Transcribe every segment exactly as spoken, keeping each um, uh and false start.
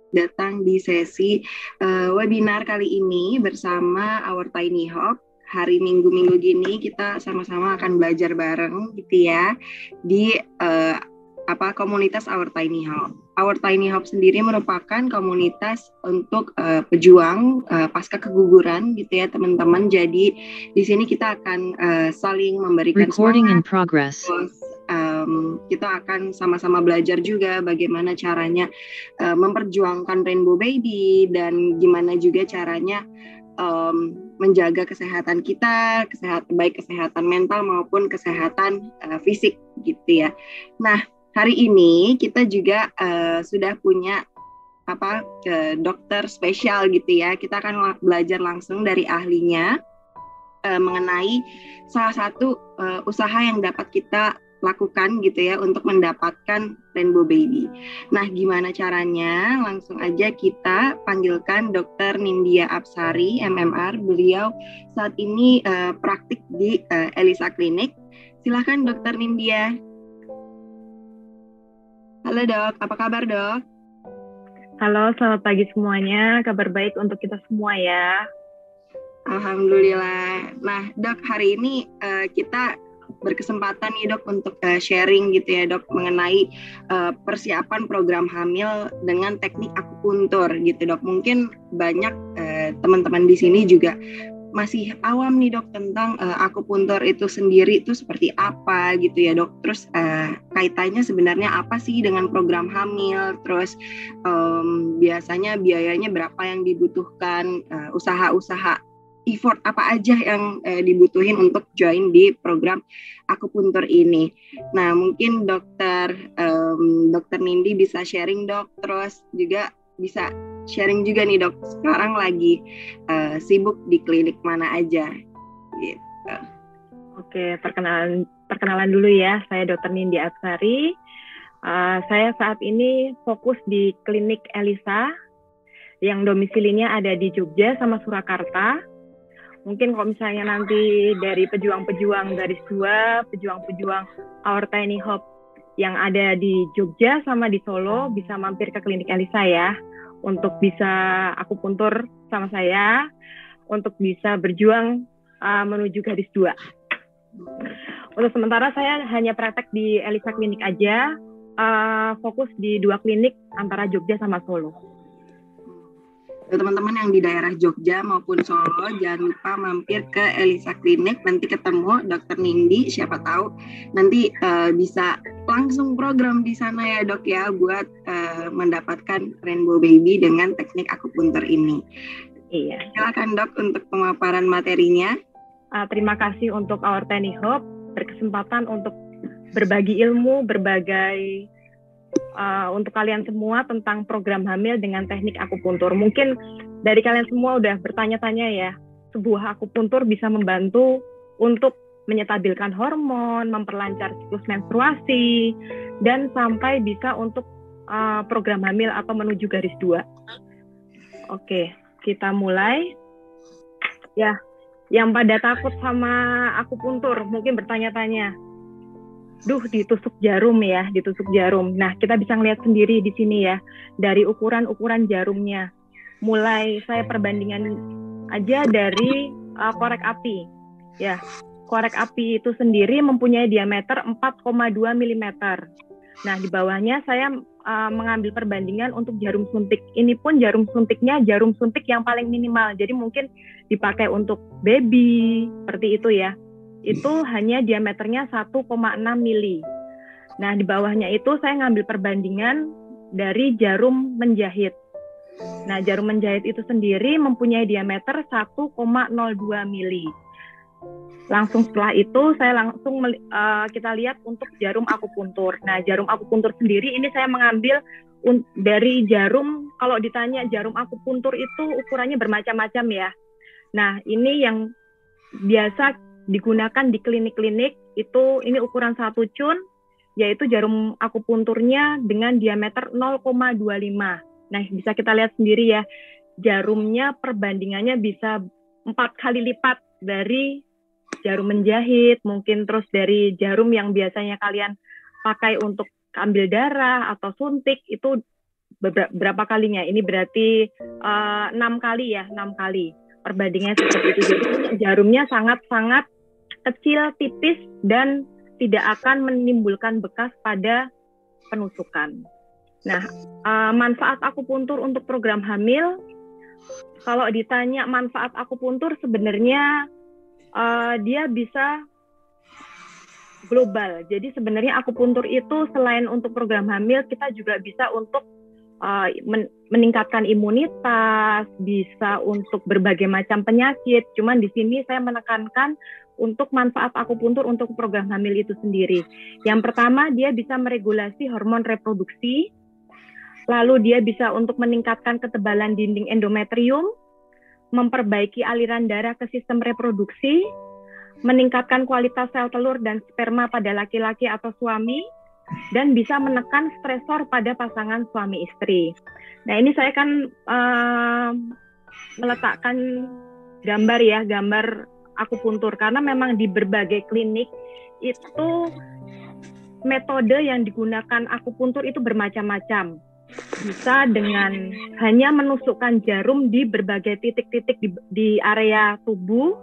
datang di sesi uh, webinar kali ini bersama Our Tiny Hub. Hari Minggu-Minggu gini kita sama-sama akan belajar bareng gitu ya di uh, apa komunitas Our Tiny Hub. Our Tiny Hub sendiri merupakan komunitas untuk uh, pejuang uh, pasca keguguran gitu ya teman-teman. Jadi di sini kita akan uh, saling memberikan Recording in semangat. progress. Terus um, kita akan sama-sama belajar juga bagaimana caranya uh, memperjuangkan Rainbow Baby dan gimana juga caranya um, menjaga kesehatan kita, kesehatan baik kesehatan mental maupun kesehatan uh, fisik gitu ya. Nah, hari ini kita juga uh, sudah punya apa ke dokter spesial gitu ya. Kita akan la- belajar langsung dari ahlinya uh, mengenai salah satu uh, usaha yang dapat kita lakukan gitu ya untuk mendapatkan Rainbow Baby. Nah, gimana caranya? Langsung aja kita panggilkan dokter Nindya Apsari, M M R. Beliau saat ini uh, praktik di uh, Elisa Clinic. Silakan dokter Nindya. Halo dok, apa kabar dok? Halo, selamat pagi semuanya. Kabar baik untuk kita semua ya. Alhamdulillah. Nah dok, hari ini uh, kita berkesempatan nih dok untuk uh, sharing gitu ya dok mengenai uh, persiapan program hamil dengan teknik akupuntur gitu dok. Mungkin banyak uh, teman-teman di sini juga masih awam nih dok tentang uh, akupuntur itu sendiri itu seperti apa gitu ya dok. Terus uh, kaitannya sebenarnya apa sih dengan program hamil? Terus um, biasanya biayanya berapa yang dibutuhkan? Uh, usaha-usaha effort apa aja yang uh, dibutuhin untuk join di program akupuntur ini? Nah mungkin dokter um, dokter Nindi bisa sharing dok. Terus juga bisa sharing juga nih dok, sekarang lagi uh, sibuk di klinik mana aja gitu. Oke, perkenalan perkenalan dulu ya. Saya dokter Nindya Apsari. Uh, saya saat ini fokus di klinik Elisa yang domisilinya ada di Jogja sama Surakarta. Mungkin kalau misalnya nanti dari pejuang-pejuang garis dua, pejuang-pejuang Our Tiny Hub yang ada di Jogja sama di Solo bisa mampir ke klinik Elisa ya, untuk bisa akupuntur sama saya, untuk bisa berjuang uh, menuju garis dua. Untuk sementara saya hanya praktek di Elisa Klinik aja, uh, fokus di dua klinik antara Jogja sama Solo. Teman-teman yang di daerah Jogja maupun Solo, jangan lupa mampir ke Elisa Klinik, nanti ketemu dokter Nindi, siapa tahu nanti uh, bisa langsung program di sana ya dok ya, buat uh, mendapatkan Rainbow Baby dengan teknik akupuntur ini. Iya. Silakan dok untuk pemaparan materinya. Uh, terima kasih untuk Our Tiny Hub, berkesempatan untuk berbagi ilmu, berbagai Uh, untuk kalian semua tentang program hamil dengan teknik akupuntur. Mungkin dari kalian semua udah bertanya-tanya ya, sebuah akupuntur bisa membantu untuk menyetabilkan hormon, memperlancar siklus menstruasi, dan sampai bisa untuk uh, program hamil atau menuju garis dua. Oke, kita mulai. Ya, yang pada takut sama akupuntur mungkin bertanya-tanya, duh ditusuk jarum ya, ditusuk jarum. Nah, kita bisa ngeliat sendiri di sini ya, dari ukuran-ukuran jarumnya. Mulai saya perbandingan aja dari uh, korek api. Ya, korek api itu sendiri mempunyai diameter empat koma dua milimeter. Nah, di bawahnya saya uh, mengambil perbandingan untuk jarum suntik. Ini pun jarum suntiknya jarum suntik yang paling minimal. Jadi mungkin dipakai untuk baby, seperti itu ya. Itu hanya diameternya satu koma enam mili. Nah, di bawahnya itu saya ngambil perbandingan dari jarum menjahit. Nah, jarum menjahit itu sendiri mempunyai diameter satu koma nol dua mili. Langsung setelah itu saya langsung uh, kita lihat untuk jarum akupuntur. Nah, jarum akupuntur sendiri ini saya mengambil un- dari jarum, kalau ditanya jarum akupuntur itu ukurannya bermacam-macam ya. Nah, ini yang biasa digunakan di klinik-klinik itu, ini ukuran satu cun, yaitu jarum akupunturnya dengan diameter nol koma dua lima. Nah, bisa kita lihat sendiri ya, jarumnya perbandingannya bisa empat kali lipat dari jarum menjahit, mungkin terus dari jarum yang biasanya kalian pakai untuk ambil darah atau suntik, itu berapa kalinya? Ini berarti uh, enam kali ya, enam kali. Perbandingannya seperti itu. Jadi jarumnya sangat-sangat kecil, tipis, dan tidak akan menimbulkan bekas pada penusukan. Nah, uh, manfaat akupuntur untuk program hamil, kalau ditanya manfaat akupuntur sebenarnya uh, dia bisa global. Jadi sebenarnya akupuntur itu selain untuk program hamil, kita juga bisa untuk uh, men meningkatkan imunitas, bisa untuk berbagai macam penyakit. Cuman di sini saya menekankan untuk manfaat akupuntur untuk program hamil itu sendiri. Yang pertama, dia bisa meregulasi hormon reproduksi, lalu dia bisa untuk meningkatkan ketebalan dinding endometrium, memperbaiki aliran darah ke sistem reproduksi, meningkatkan kualitas sel telur dan sperma pada laki-laki atau suami, dan bisa menekan stresor pada pasangan suami istri. Nah, ini saya kan uh, meletakkan gambar ya, gambar akupuntur, karena memang di berbagai klinik itu metode yang digunakan akupuntur itu bermacam-macam. Bisa dengan hanya menusukkan jarum di berbagai titik-titik di, di area tubuh,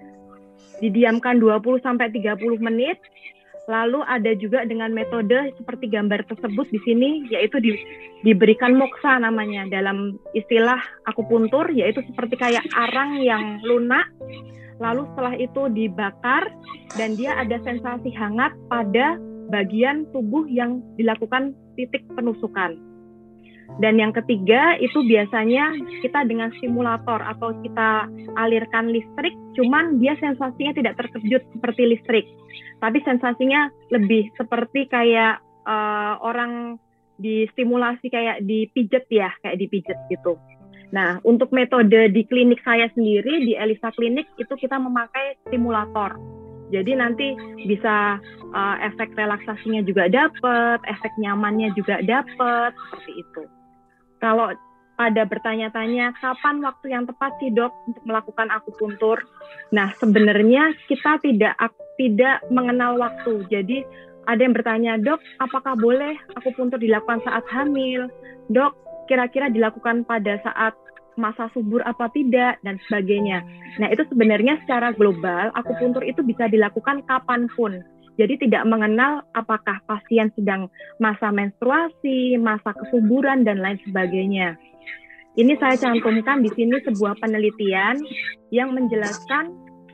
didiamkan dua puluh sampai tiga puluh menit. Lalu ada juga dengan metode seperti gambar tersebut di sini, yaitu di, diberikan moksa namanya dalam istilah akupuntur, yaitu seperti kayak arang yang lunak, lalu setelah itu dibakar dan dia ada sensasi hangat pada bagian tubuh yang dilakukan titik penusukan. Dan yang ketiga itu biasanya kita dengan stimulator atau kita alirkan listrik, cuman dia sensasinya tidak terkejut seperti listrik, tapi sensasinya lebih seperti kayak uh, orang distimulasi kayak dipijet ya, kayak dipijet gitu. Nah, untuk metode di klinik saya sendiri, di Elisa Klinik, itu kita memakai stimulator. Jadi nanti bisa uh, efek relaksasinya juga dapat, efek nyamannya juga dapat, seperti itu. Kalau pada bertanya-tanya kapan waktu yang tepat sih dok untuk melakukan akupuntur? Nah, sebenarnya kita tidak tidak mengenal waktu. Jadi ada yang bertanya, dok, apakah boleh akupuntur dilakukan saat hamil? Dok, kira-kira dilakukan pada saat masa subur apa tidak, dan sebagainya. Nah, itu sebenarnya secara global, akupuntur itu bisa dilakukan kapanpun. Jadi tidak mengenal apakah pasien sedang masa menstruasi, masa kesuburan, dan lain sebagainya. Ini saya cantumkan di sini sebuah penelitian yang menjelaskan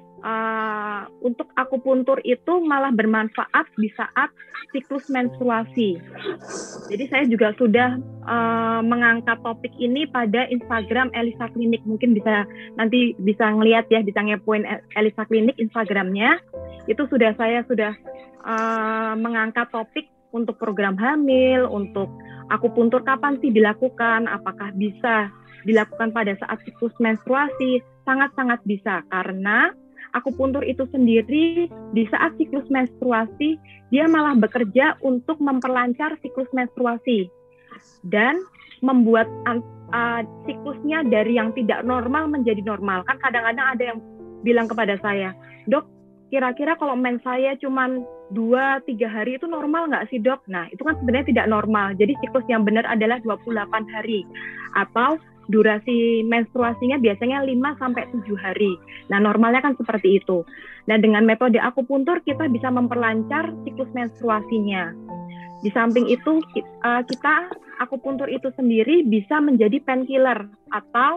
uh, untuk akupuntur itu malah bermanfaat di saat siklus menstruasi. Jadi saya juga sudah uh, mengangkat topik ini pada Instagram Elisa Klinik. Mungkin bisa nanti bisa ngelihat ya di Tangepoin Elisa Klinik Instagramnya. Itu sudah saya sudah uh, mengangkat topik untuk program hamil, untuk akupuntur kapan sih dilakukan, apakah bisa dilakukan pada saat siklus menstruasi, sangat-sangat bisa, karena akupuntur itu sendiri di saat siklus menstruasi, dia malah bekerja untuk memperlancar siklus menstruasi, dan membuat uh, siklusnya dari yang tidak normal menjadi normal. Kan kadang-kadang ada yang bilang kepada saya, dok, kira-kira kalau mens saya cuma dua tiga hari itu normal nggak sih dok? Nah, itu kan sebenarnya tidak normal. Jadi siklus yang benar adalah dua puluh delapan hari. Atau durasi menstruasinya biasanya lima sampai tujuh hari. Nah, normalnya kan seperti itu. Nah, dengan metode akupuntur kita bisa memperlancar siklus menstruasinya. Di samping itu, kita akupuntur itu sendiri bisa menjadi painkiller atau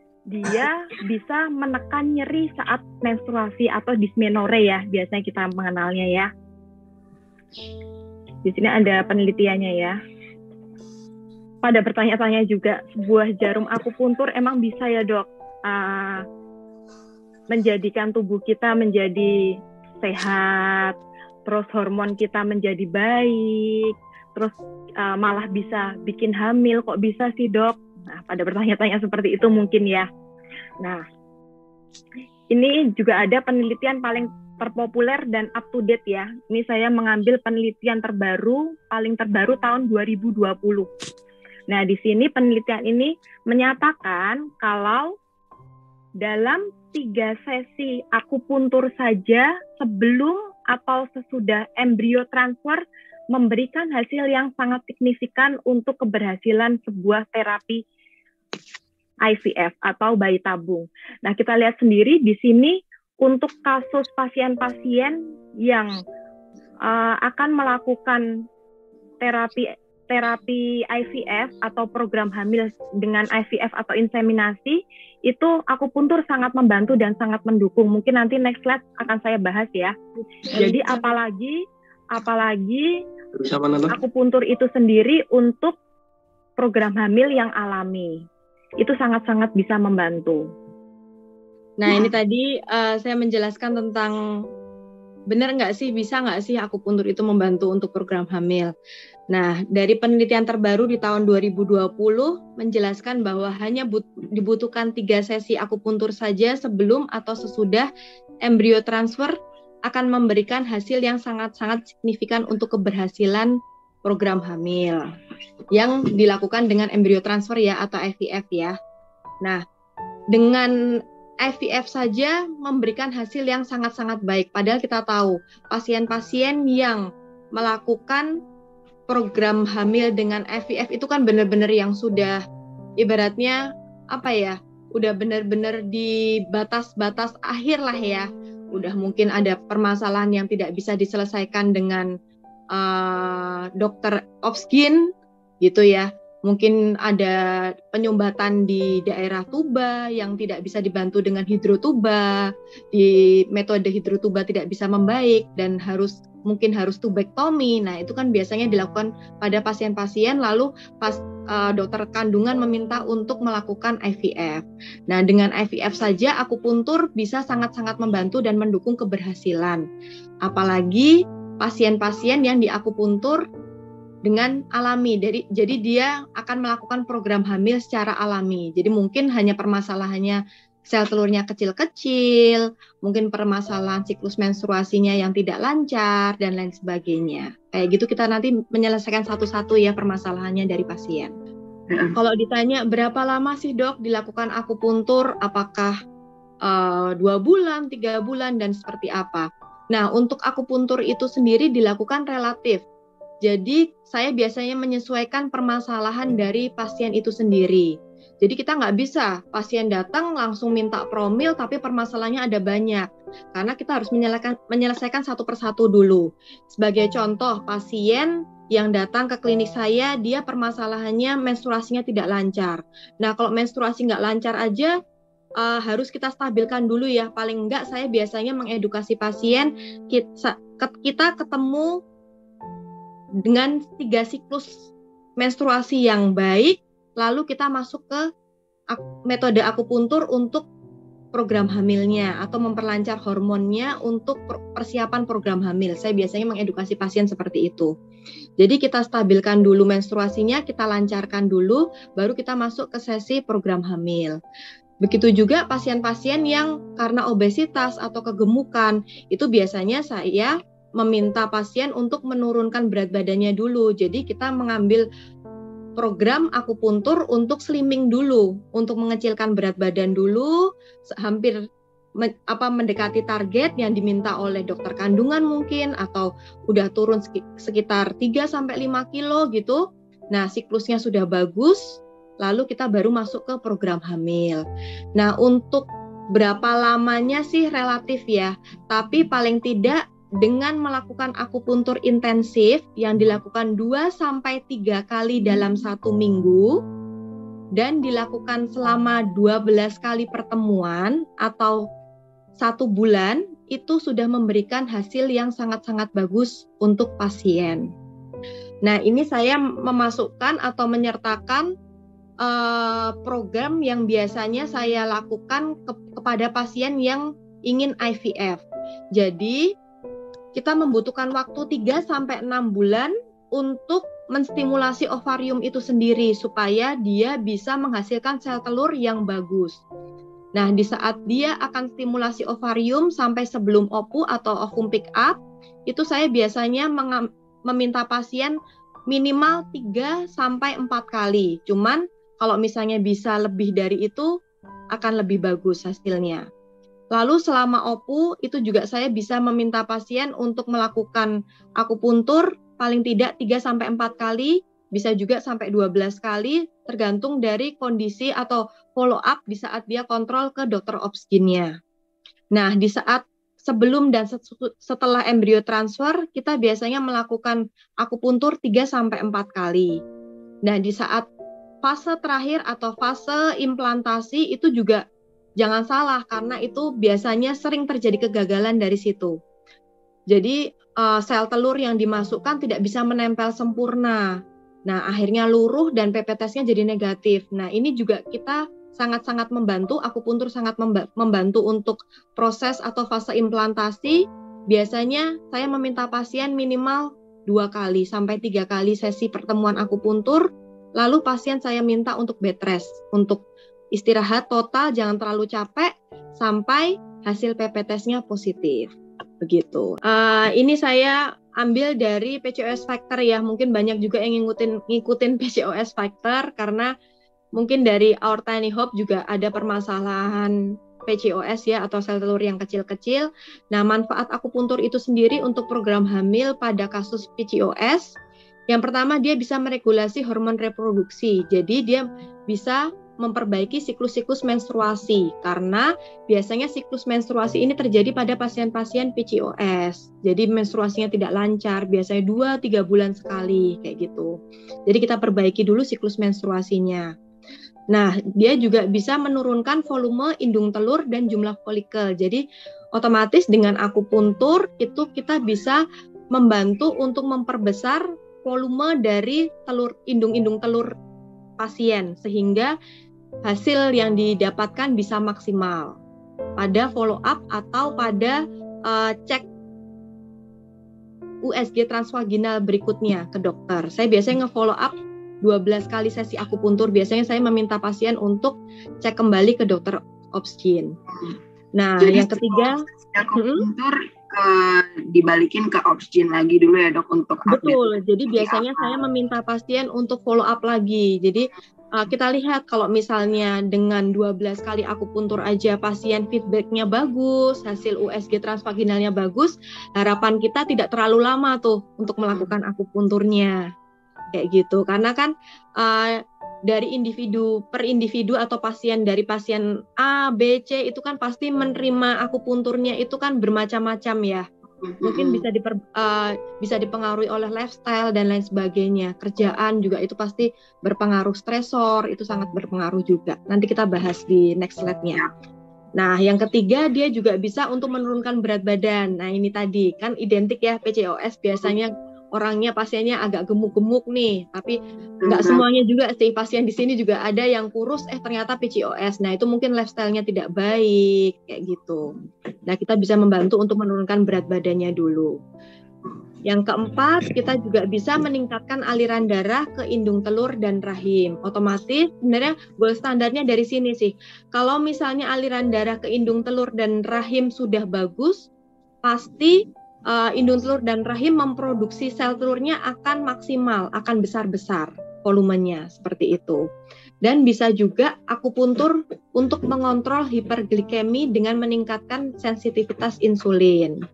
dia bisa menekan nyeri saat menstruasi atau dysmenore ya, biasanya kita mengenalnya ya. Di sini ada penelitiannya ya. Pada bertanya-tanya juga, sebuah jarum akupuntur emang bisa ya dok uh, menjadikan tubuh kita menjadi sehat, terus hormon kita menjadi baik, terus uh, malah bisa bikin hamil, kok bisa sih dok? Nah, pada bertanya-tanya seperti itu mungkin ya. Nah, ini juga ada penelitian paling terpopuler dan up to date ya. Ini saya mengambil penelitian terbaru, paling terbaru tahun dua ribu dua puluh. Nah, di sini penelitian ini menyatakan kalau dalam tiga sesi akupuntur saja sebelum atau sesudah embrio transfer memberikan hasil yang sangat signifikan untuk keberhasilan sebuah terapi I V F atau bayi tabung. Nah, kita lihat sendiri di sini untuk kasus pasien-pasien yang uh, akan melakukan terapi terapi I V F atau program hamil dengan I V F atau inseminasi, itu akupuntur sangat membantu dan sangat mendukung. Mungkin nanti next slide akan saya bahas ya. Jadi apalagi apalagi akupuntur itu sendiri untuk program hamil yang alami, itu sangat-sangat bisa membantu. Nah, ini tadi uh, saya menjelaskan tentang benar nggak sih, bisa nggak sih akupuntur itu membantu untuk program hamil. Nah, dari penelitian terbaru di tahun dua ribu dua puluh menjelaskan bahwa hanya but- dibutuhkan tiga sesi akupuntur saja sebelum atau sesudah embrio transfer akan memberikan hasil yang sangat-sangat signifikan untuk keberhasilan program hamil yang dilakukan dengan embrio transfer ya atau I V F ya. Nah, dengan I V F saja memberikan hasil yang sangat-sangat baik. Padahal kita tahu pasien-pasien yang melakukan program hamil dengan I V F itu kan benar-benar yang sudah ibaratnya apa ya, udah benar-benar di batas-batas akhir lah ya. Udah mungkin ada permasalahan yang tidak bisa diselesaikan dengan uh, dokter Opskin gitu ya. Mungkin ada penyumbatan di daerah tuba yang tidak bisa dibantu dengan hidrotuba, di metode hidrotuba tidak bisa membaik dan harus mungkin harus tubektomi. Nah, itu kan biasanya dilakukan pada pasien-pasien lalu pas uh, dokter kandungan meminta untuk melakukan I V F. Nah, dengan I V F saja akupuntur bisa sangat-sangat membantu dan mendukung keberhasilan. Apalagi pasien-pasien yang diakupuntur dengan alami. Jadi, jadi dia akan melakukan program hamil secara alami. Jadi mungkin hanya permasalahannya sel telurnya kecil-kecil, mungkin permasalahan siklus menstruasinya yang tidak lancar, dan lain sebagainya. Kayak gitu kita nanti menyelesaikan satu-satu ya permasalahannya dari pasien. Mm-hmm. Kalau ditanya berapa lama sih dok dilakukan akupuntur, apakah uh, dua bulan, tiga bulan, dan seperti apa? Nah, untuk akupuntur itu sendiri dilakukan relatif. Jadi saya biasanya menyesuaikan permasalahan dari pasien itu sendiri. Jadi kita nggak bisa pasien datang langsung minta promil tapi permasalahannya ada banyak. Karena kita harus menyelesaikan, menyelesaikan satu persatu dulu. Sebagai contoh, pasien yang datang ke klinik saya, dia permasalahannya menstruasinya tidak lancar. Nah, kalau menstruasi nggak lancar aja, uh, harus kita stabilkan dulu ya. Paling nggak saya biasanya mengedukasi pasien, kita, kita ketemu dengan tiga siklus menstruasi yang baik, lalu kita masuk ke metode akupuntur untuk program hamilnya atau memperlancar hormonnya untuk persiapan program hamil. Saya biasanya mengedukasi pasien seperti itu. Jadi kita stabilkan dulu menstruasinya, kita lancarkan dulu, baru kita masuk ke sesi program hamil. Begitu juga pasien-pasien yang karena obesitas atau kegemukan, itu biasanya saya meminta pasien untuk menurunkan berat badannya dulu. Jadi kita mengambil program akupuntur untuk slimming dulu, untuk mengecilkan berat badan dulu, hampir me, apa mendekati target yang diminta oleh dokter kandungan mungkin, atau udah turun sekitar tiga sampai lima kilo gitu. Nah, siklusnya sudah bagus, lalu kita baru masuk ke program hamil. Nah, untuk berapa lamanya sih relatif ya, tapi paling tidak dengan melakukan akupuntur intensif yang dilakukan dua sampai tiga kali dalam satu minggu dan dilakukan selama dua belas kali pertemuan atau satu bulan, itu sudah memberikan hasil yang sangat-sangat bagus untuk pasien. Nah, ini saya memasukkan atau menyertakan uh, program yang biasanya saya lakukan ke- kepada pasien yang ingin I V F. Jadi kita membutuhkan waktu tiga sampai enam bulan untuk menstimulasi ovarium itu sendiri supaya dia bisa menghasilkan sel telur yang bagus. Nah, di saat dia akan stimulasi ovarium sampai sebelum O P U atau ovum pick up, itu saya biasanya mengam- meminta pasien minimal tiga sampai empat kali. Cuman kalau misalnya bisa lebih dari itu akan lebih bagus hasilnya. Lalu selama O P U itu juga saya bisa meminta pasien untuk melakukan akupuntur paling tidak tiga sampai empat kali, bisa juga sampai dua belas kali, tergantung dari kondisi atau follow up di saat dia kontrol ke dokter obsginnya. Nah, di saat sebelum dan setelah embrio transfer, kita biasanya melakukan akupuntur tiga sampai empat kali. Nah, di saat fase terakhir atau fase implantasi itu juga jangan salah, karena itu biasanya sering terjadi kegagalan dari situ. Jadi, uh, sel telur yang dimasukkan tidak bisa menempel sempurna. Nah, akhirnya luruh dan P P T-nya jadi negatif. Nah, ini juga kita sangat-sangat membantu, akupuntur sangat membantu untuk proses atau fase implantasi. Biasanya saya meminta pasien minimal dua kali sampai tiga kali sesi pertemuan akupuntur, lalu pasien saya minta untuk bed rest, untuk istirahat total, jangan terlalu capek, sampai hasil P P T-nya positif. Begitu. Uh, ini saya ambil dari P C O S Factor ya, mungkin banyak juga yang ngikutin ngikutin P C O S Factor karena mungkin dari Our Tiny Hope juga ada permasalahan P C O S ya, atau sel telur yang kecil-kecil. Nah, manfaat akupuntur itu sendiri untuk program hamil pada kasus P C O S, yang pertama dia bisa meregulasi hormon reproduksi. Jadi dia bisa memperbaiki siklus-siklus menstruasi, karena biasanya siklus menstruasi ini terjadi pada pasien-pasien P C O S. Jadi menstruasinya tidak lancar, biasanya dua sampai tiga bulan sekali kayak gitu. Jadi kita perbaiki dulu siklus menstruasinya. Nah, dia juga bisa menurunkan volume indung telur dan jumlah folikel. Jadi otomatis dengan akupuntur itu kita bisa membantu untuk memperbesar volume dari telur indung-indung telur pasien, sehingga hasil yang didapatkan bisa maksimal pada follow up atau pada uh, cek U S G transvaginal berikutnya ke dokter. Saya biasanya nge-follow up dua belas kali sesi akupuntur. Biasanya saya meminta pasien untuk cek kembali ke dokter obsgin. Nah, jadi yang ketiga, akupuntur ke dibalikin ke obsgin lagi dulu ya dok untuk update. Betul. Jadi biasanya apa? Saya meminta pasien untuk follow up lagi. Jadi uh, kita lihat kalau misalnya dengan dua belas kali akupuntur aja pasien feedbacknya bagus, hasil U S G transvaginalnya bagus, harapan kita tidak terlalu lama tuh untuk melakukan akupunturnya. Kayak gitu. Karena kan uh, dari individu per individu atau pasien dari pasien A, B, C itu kan pasti menerima akupunturnya itu kan bermacam-macam ya. Mungkin bisa diper, uh, bisa dipengaruhi oleh lifestyle dan lain sebagainya. Kerjaan juga itu pasti berpengaruh, stresor itu sangat berpengaruh juga. Nanti kita bahas di next slide-nya. Nah, yang ketiga dia juga bisa untuk menurunkan berat badan. Nah, ini tadi kan identik ya P C O S biasanya orangnya pasiennya agak gemuk-gemuk nih, tapi nggak semuanya juga sih, pasien di sini juga ada yang kurus, eh ternyata P C O S. Nah itu mungkin lifestyle-nya tidak baik, kayak gitu. Nah kita bisa membantu untuk menurunkan berat badannya dulu. Yang keempat, kita juga bisa meningkatkan aliran darah ke indung telur dan rahim. Otomatis sebenarnya gold standarnya dari sini sih. Kalau misalnya aliran darah ke indung telur dan rahim sudah bagus, pasti Uh, indung telur dan rahim memproduksi sel telurnya akan maksimal, akan besar-besar volumenya seperti itu. Dan bisa juga akupuntur untuk mengontrol hiperglikemi dengan meningkatkan sensitivitas insulin.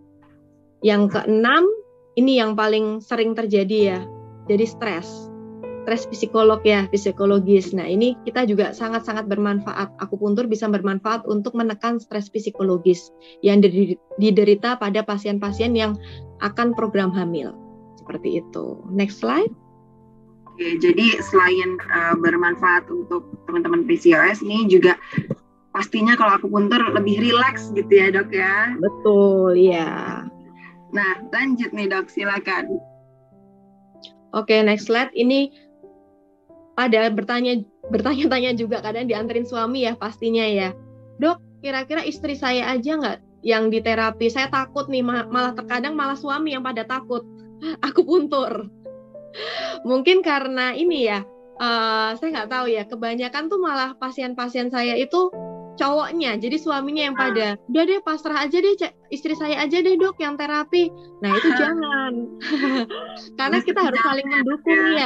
Yang keenam, ini yang paling sering terjadi ya, jadi stres. Stres psikolog ya, psikologis. Nah ini kita juga sangat-sangat bermanfaat. Akupuntur bisa bermanfaat untuk menekan stres psikologis yang diderita pada pasien-pasien yang akan program hamil. Seperti itu. Next slide. Oke, jadi selain uh, bermanfaat untuk teman-teman P C O S ini juga pastinya kalau akupuntur lebih rileks gitu ya dok ya? Betul, ya. Nah lanjut nih dok, silakan. Oke, next slide. Ini ada bertanya bertanya-tanya juga, kadang dianterin suami ya pastinya ya. Dok, kira-kira istri saya aja nggak yang di terapi? Saya takut nih, malah terkadang malah suami yang pada takut akupuntur. Mungkin karena ini ya, uh, saya nggak tahu ya, kebanyakan tuh malah pasien-pasien saya itu cowoknya, jadi suaminya yang pada, udah deh pasrah aja deh, istri saya aja deh dok yang terapi. Nah itu jangan, karena kita harus saling mendukung ya.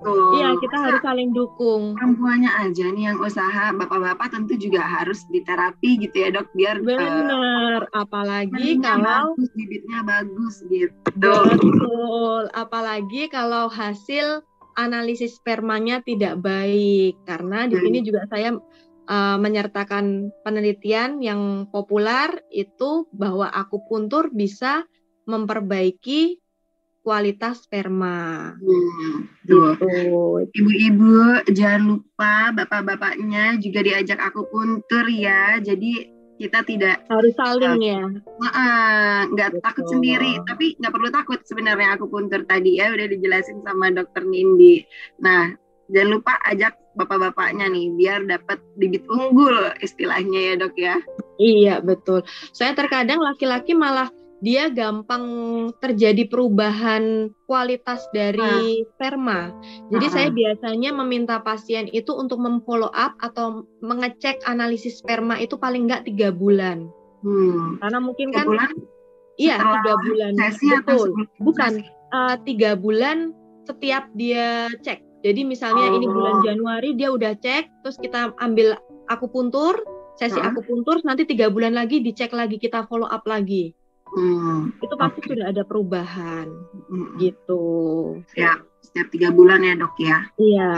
Betul. Iya, kita Masa harus saling dukung. perempuannya aja nih yang usaha, bapak-bapak tentu juga harus diterapi gitu ya dok, biar Bener, uh, apalagi kalau bagus, bibitnya bagus gitu. Betul, apalagi kalau hasil analisis spermanya tidak baik, karena di sini juga saya uh, menyertakan penelitian yang populer itu bahwa akupuntur bisa memperbaiki kualitas sperma. Hmm, gitu. Ibu-ibu jangan lupa bapak-bapaknya juga diajak akupuntur ya. Jadi kita tidak harus saling uh, ya. Nggak takut sendiri, tapi nggak perlu takut sebenarnya akupuntur tadi ya udah dijelasin sama dokter Nindi. Nah, jangan lupa ajak bapak-bapaknya nih biar dapat bibit unggul istilahnya ya dok ya. Iya betul. Saya terkadang laki-laki malah dia gampang terjadi perubahan kualitas dari sperma. Jadi uh-huh. saya biasanya meminta pasien itu untuk memfollow up atau mengecek analisis sperma itu paling nggak tiga bulan. Hmm. Karena mungkin tiga kan, bulan iya tiga bulan, betul. Bukan uh, tiga bulan setiap dia cek. Jadi misalnya oh. ini bulan Januari dia udah cek, terus kita ambil akupuntur, sesi uh-huh. akupuntur, nanti tiga bulan lagi dicek lagi, kita follow up lagi. Hmm, itu pasti okay. sudah ada perubahan hmm. gitu. Ya, setiap tiga bulan ya dok ya. Iya.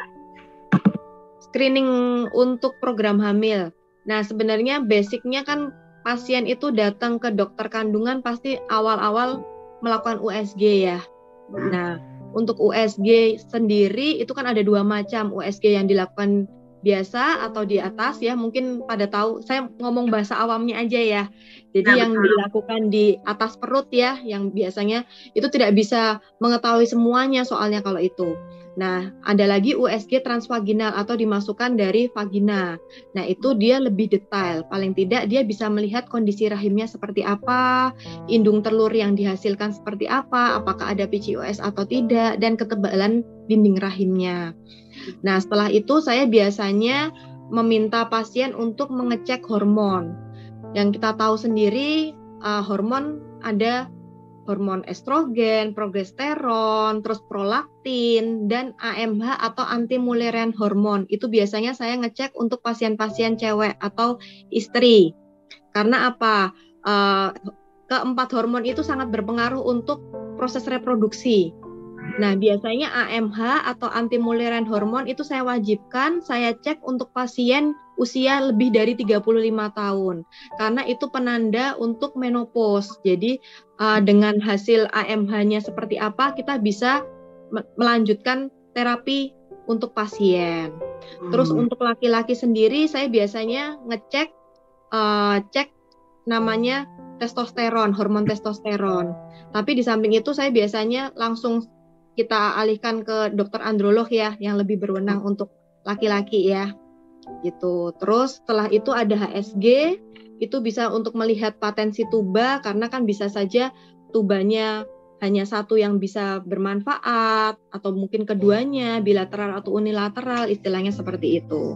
Screening untuk program hamil. Nah sebenarnya basicnya kan pasien itu datang ke dokter kandungan pasti awal-awal melakukan U S G ya. Hmm. Nah untuk U S G sendiri itu kan ada dua macam, U S G yang dilakukan biasa atau di atas ya, mungkin pada tahu, saya ngomong bahasa awamnya aja ya. Jadi nah, yang betul. dilakukan di atas perut ya, yang biasanya itu tidak bisa mengetahui semuanya soalnya kalau itu. Nah, ada lagi U S G transvaginal atau dimasukkan dari vagina. Nah, itu dia lebih detail. Paling tidak dia bisa melihat kondisi rahimnya seperti apa, indung telur yang dihasilkan seperti apa, apakah ada P C O S atau tidak, dan ketebalan dinding rahimnya. Nah, setelah itu saya biasanya meminta pasien untuk mengecek hormon. Yang kita tahu sendiri, uh, hormon ada hormon estrogen, progesteron, terus prolaktin, dan A M H atau anti-Mullerian hormon. Itu biasanya saya ngecek untuk pasien-pasien cewek atau istri. Karena apa? Uh, keempat hormon itu sangat berpengaruh untuk proses reproduksi. Nah, biasanya A M H atau anti-Mullerian hormon itu saya wajibkan saya cek untuk pasien usia lebih dari tiga puluh lima tahun. Karena itu penanda untuk menopause. Jadi, uh, dengan hasil A M H-nya seperti apa, kita bisa me- melanjutkan terapi untuk pasien. Terus hmm. untuk laki-laki sendiri, saya biasanya ngecek, uh, cek namanya testosteron, hormon testosteron. Tapi di samping itu saya biasanya langsung kita alihkan ke dokter androlog ya, yang lebih berwenang untuk laki-laki ya, gitu. Terus setelah itu ada H S G, itu bisa untuk melihat patensi tuba, karena kan bisa saja tubanya hanya satu yang bisa bermanfaat, atau mungkin keduanya, bilateral atau unilateral, istilahnya seperti itu.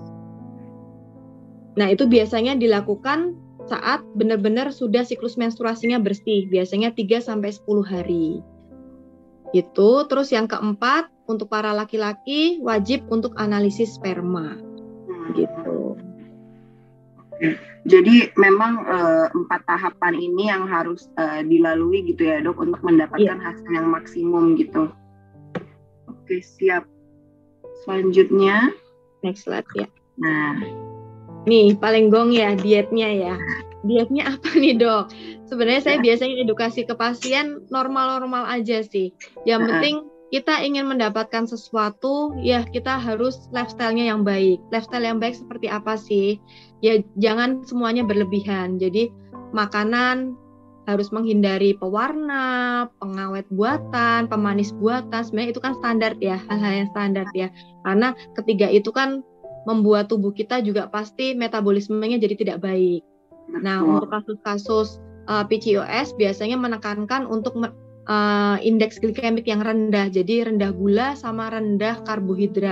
Nah, itu biasanya dilakukan saat benar-benar sudah siklus menstruasinya bersih, biasanya tiga sampai sepuluh hari. Gitu. Terus yang keempat, untuk para laki-laki wajib untuk analisis sperma. Gitu. Jadi memang uh, empat tahapan ini yang harus uh, dilalui gitu ya dok, untuk mendapatkan yeah. hasil yang maksimum gitu. Oke, siap. Selanjutnya next slide ya. Nah, nih paling gong ya, dietnya ya. Dietnya apa nih dok? Sebenarnya saya biasanya edukasi ke pasien normal-normal aja sih. Yang uh-huh. penting kita ingin mendapatkan sesuatu, ya kita harus lifestyle-nya yang baik. Lifestyle yang baik seperti apa sih? Ya jangan semuanya berlebihan. Jadi makanan harus menghindari pewarna, pengawet buatan, pemanis buatan. Sebenarnya itu kan standar ya, hal-hal yang standar ya. Karena ketiga itu kan membuat tubuh kita juga pasti metabolismenya jadi tidak baik. Nah, oh. untuk kasus-kasus uh, P C O S biasanya menekankan untuk uh, indeks glikemik yang rendah, jadi rendah gula sama rendah karbohidrat.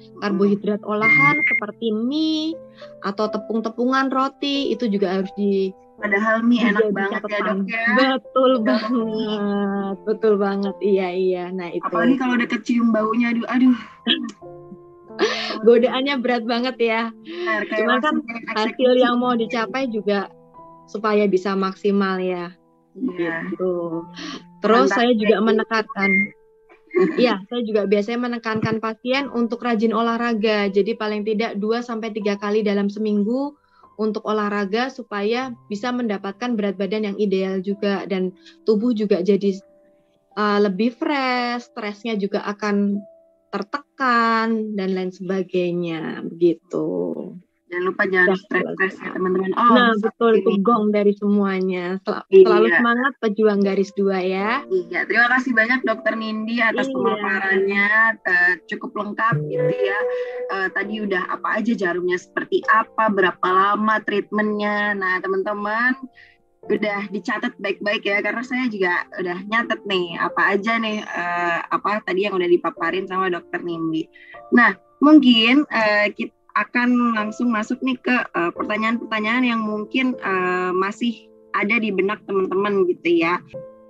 Karbohidrat olahan seperti mie atau tepung-tepungan roti itu juga harus di Padahal mie enak banget ya dok ya. Betul banget, betul banget, iya iya. Nah itu. Apalagi kalau udah kecium baunya, aduh, aduh. Godaannya berat banget ya. Benar, Cuman kan hasil yang mau dicapai juga supaya bisa maksimal ya. Iya. Gitu. Terus Mantap, saya juga menekankan. Iya, saya juga biasanya menekankan pasien untuk rajin olahraga. Jadi paling tidak dua sampai tiga kali dalam seminggu untuk olahraga supaya bisa mendapatkan berat badan yang ideal juga dan tubuh juga jadi uh, lebih fresh, stresnya juga akan tertekan dan lain sebagainya begitu. Jangan lupa jangan stres ya teman-teman. Oh, nah betul itu gong dari semuanya. Sel- iya. Selalu semangat pejuang garis dua ya. Iya, terima kasih banyak Dokter Nindi atas iya. pemaparannya uh, cukup lengkap gitu ya. Uh, tadi udah apa aja jarumnya seperti apa, berapa lama treatmentnya. Nah teman-teman udah dicatat baik-baik ya karena saya juga udah nyatet nih apa aja nih uh, apa tadi yang udah dipaparin sama Dokter Nindi. Nah mungkin uh, kita akan langsung masuk nih ke uh, pertanyaan-pertanyaan yang mungkin uh, masih ada di benak teman-teman gitu ya.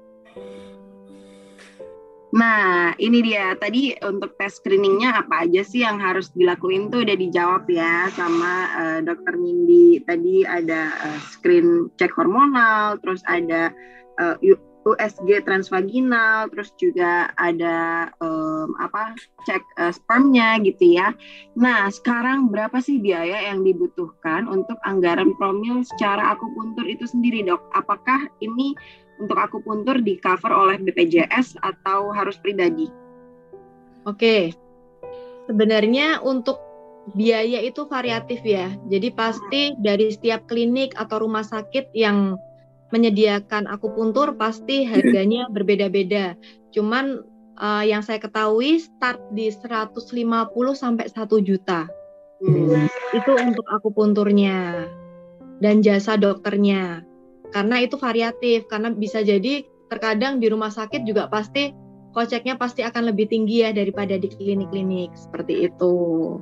Nah, ini dia. Tadi untuk tes screeningnya apa aja sih yang harus dilakuin tuh udah dijawab ya sama uh, Dokter Nindi. Tadi ada uh, screen cek hormonal, terus ada uh, U S G transvaginal, terus juga ada um, apa cek uh, spermnya gitu ya. Nah, sekarang berapa sih biaya yang dibutuhkan untuk anggaran promil secara akupuntur itu sendiri, Dok? Apakah ini untuk akupuntur di cover oleh B P J S atau harus pribadi? Oke, sebenarnya untuk biaya itu variatif ya. Jadi pasti dari setiap klinik atau rumah sakit yang menyediakan akupuntur pasti harganya berbeda-beda. Cuman uh, yang saya ketahui start di seratus lima puluh sampai satu juta. Hmm. Itu untuk akupunturnya dan jasa dokternya. Karena itu variatif, karena bisa jadi terkadang di rumah sakit juga pasti koceknya pasti akan lebih tinggi ya daripada di klinik-klinik seperti itu.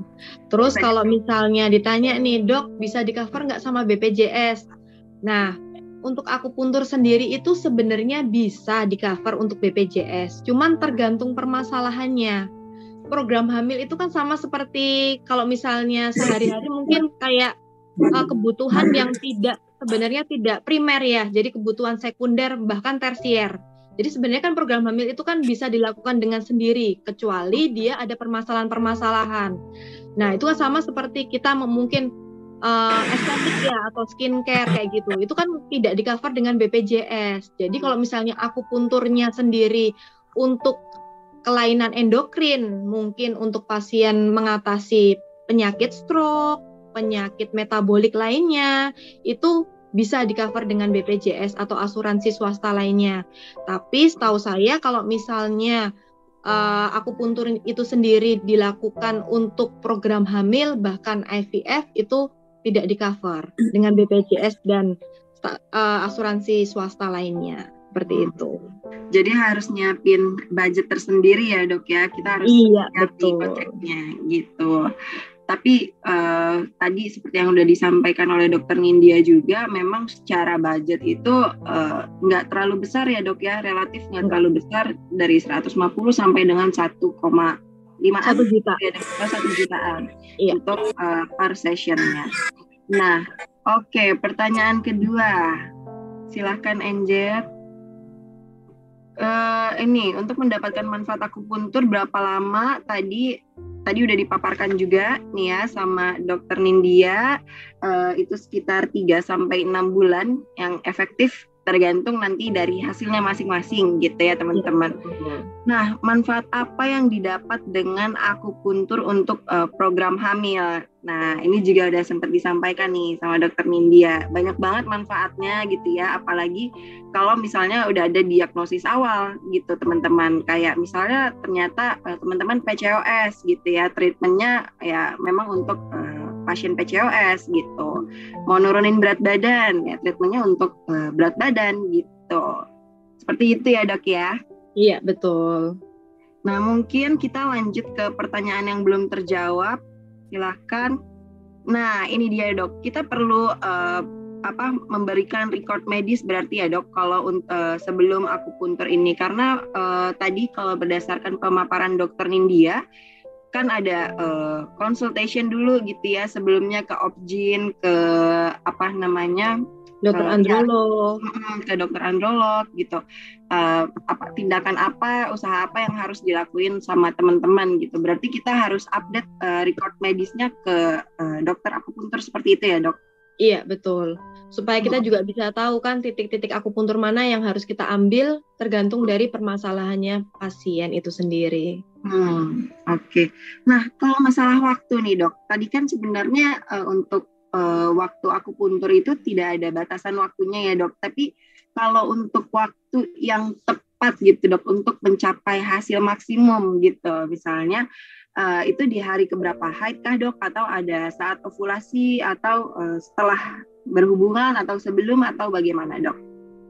Terus kalau misalnya ditanya nih, Dok, bisa di cover nggak sama B P J S? Nah, untuk akupuntur sendiri itu sebenarnya bisa di cover untuk B P J S, cuman tergantung permasalahannya. Program hamil itu kan sama seperti kalau misalnya sehari-hari mungkin kayak uh, kebutuhan yang tidak sebenarnya tidak primer ya, jadi kebutuhan sekunder bahkan tersier. Jadi sebenarnya kan program hamil itu kan bisa dilakukan dengan sendiri, kecuali dia ada permasalahan-permasalahan. Nah itu kan sama seperti kita mungkin Uh, estetik ya atau skincare kayak gitu, itu kan tidak di cover dengan B P J S. Jadi kalau misalnya akupunturnya sendiri untuk kelainan endokrin, mungkin untuk pasien mengatasi penyakit stroke, penyakit metabolik lainnya, itu bisa di cover dengan B P J S atau asuransi swasta lainnya. Tapi setahu saya kalau misalnya uh, akupuntur itu sendiri dilakukan untuk program hamil bahkan I V F itu tidak di cover dengan B P J S dan uh, asuransi swasta lainnya seperti itu. Jadi harus nyiapin budget tersendiri ya Dok ya, kita harus iya, nyiapin koceknya gitu. Tapi uh, tadi seperti yang udah disampaikan oleh Dokter Nindya juga, memang secara budget itu nggak uh, terlalu besar ya Dok ya, relatif nggak terlalu besar dari seratus lima puluh sampai dengan satu koma lima satu juta ya, satu jutaan iya. untuk uh, per sessionnya. Nah, oke, okay, pertanyaan kedua, silahkan Enjer. Uh, ini untuk mendapatkan manfaat akupuntur berapa lama? Tadi tadi udah dipaparkan juga nih ya sama Dokter Nindya, uh, itu sekitar tiga sampai enam bulan yang efektif. Tergantung nanti dari hasilnya masing-masing gitu ya teman-teman. Nah, manfaat apa yang didapat dengan akupuntur untuk uh, program hamil? Nah, ini juga udah sempat disampaikan nih sama Dokter Nindya. Banyak banget manfaatnya gitu ya, apalagi kalau misalnya udah ada diagnosis awal gitu teman-teman. Kayak misalnya ternyata uh, teman-teman P C O S gitu ya, treatmentnya ya memang untuk uh, pasien P C O S gitu. Mau nurunin berat badan, ya treatmentnya untuk uh, berat badan gitu. Seperti itu ya Dok ya? Iya, betul. Nah, mungkin kita lanjut ke pertanyaan yang belum terjawab. Silahkan. Nah, ini dia dok. Kita perlu uh, apa memberikan record medis berarti ya dok kalau uh, sebelum akupuntur ini, karena uh, tadi kalau berdasarkan pemaparan dokter Nindya kan ada uh, consultation dulu gitu ya sebelumnya ke Opjin, ke apa namanya dokter uh, androlog, ya, ke dokter androlog gitu. Uh, apa tindakan apa, usaha apa yang harus dilakuin sama teman-teman gitu. Berarti kita harus update uh, record medisnya ke uh, dokter akupuntur seperti itu ya dok? Iya betul. Supaya kita juga bisa tahu kan titik-titik akupuntur mana yang harus kita ambil tergantung dari permasalahannya pasien itu sendiri. Hmm, oke. Okay. Nah, kalau masalah waktu nih dok, tadi kan sebenarnya uh, untuk uh, waktu akupuntur itu tidak ada batasan waktunya ya dok. Tapi kalau untuk waktu yang tepat gitu dok, untuk mencapai hasil maksimum gitu, misalnya uh, itu di hari keberapa haid kah dok? Atau ada saat ovulasi atau uh, setelah berhubungan atau sebelum atau bagaimana dok?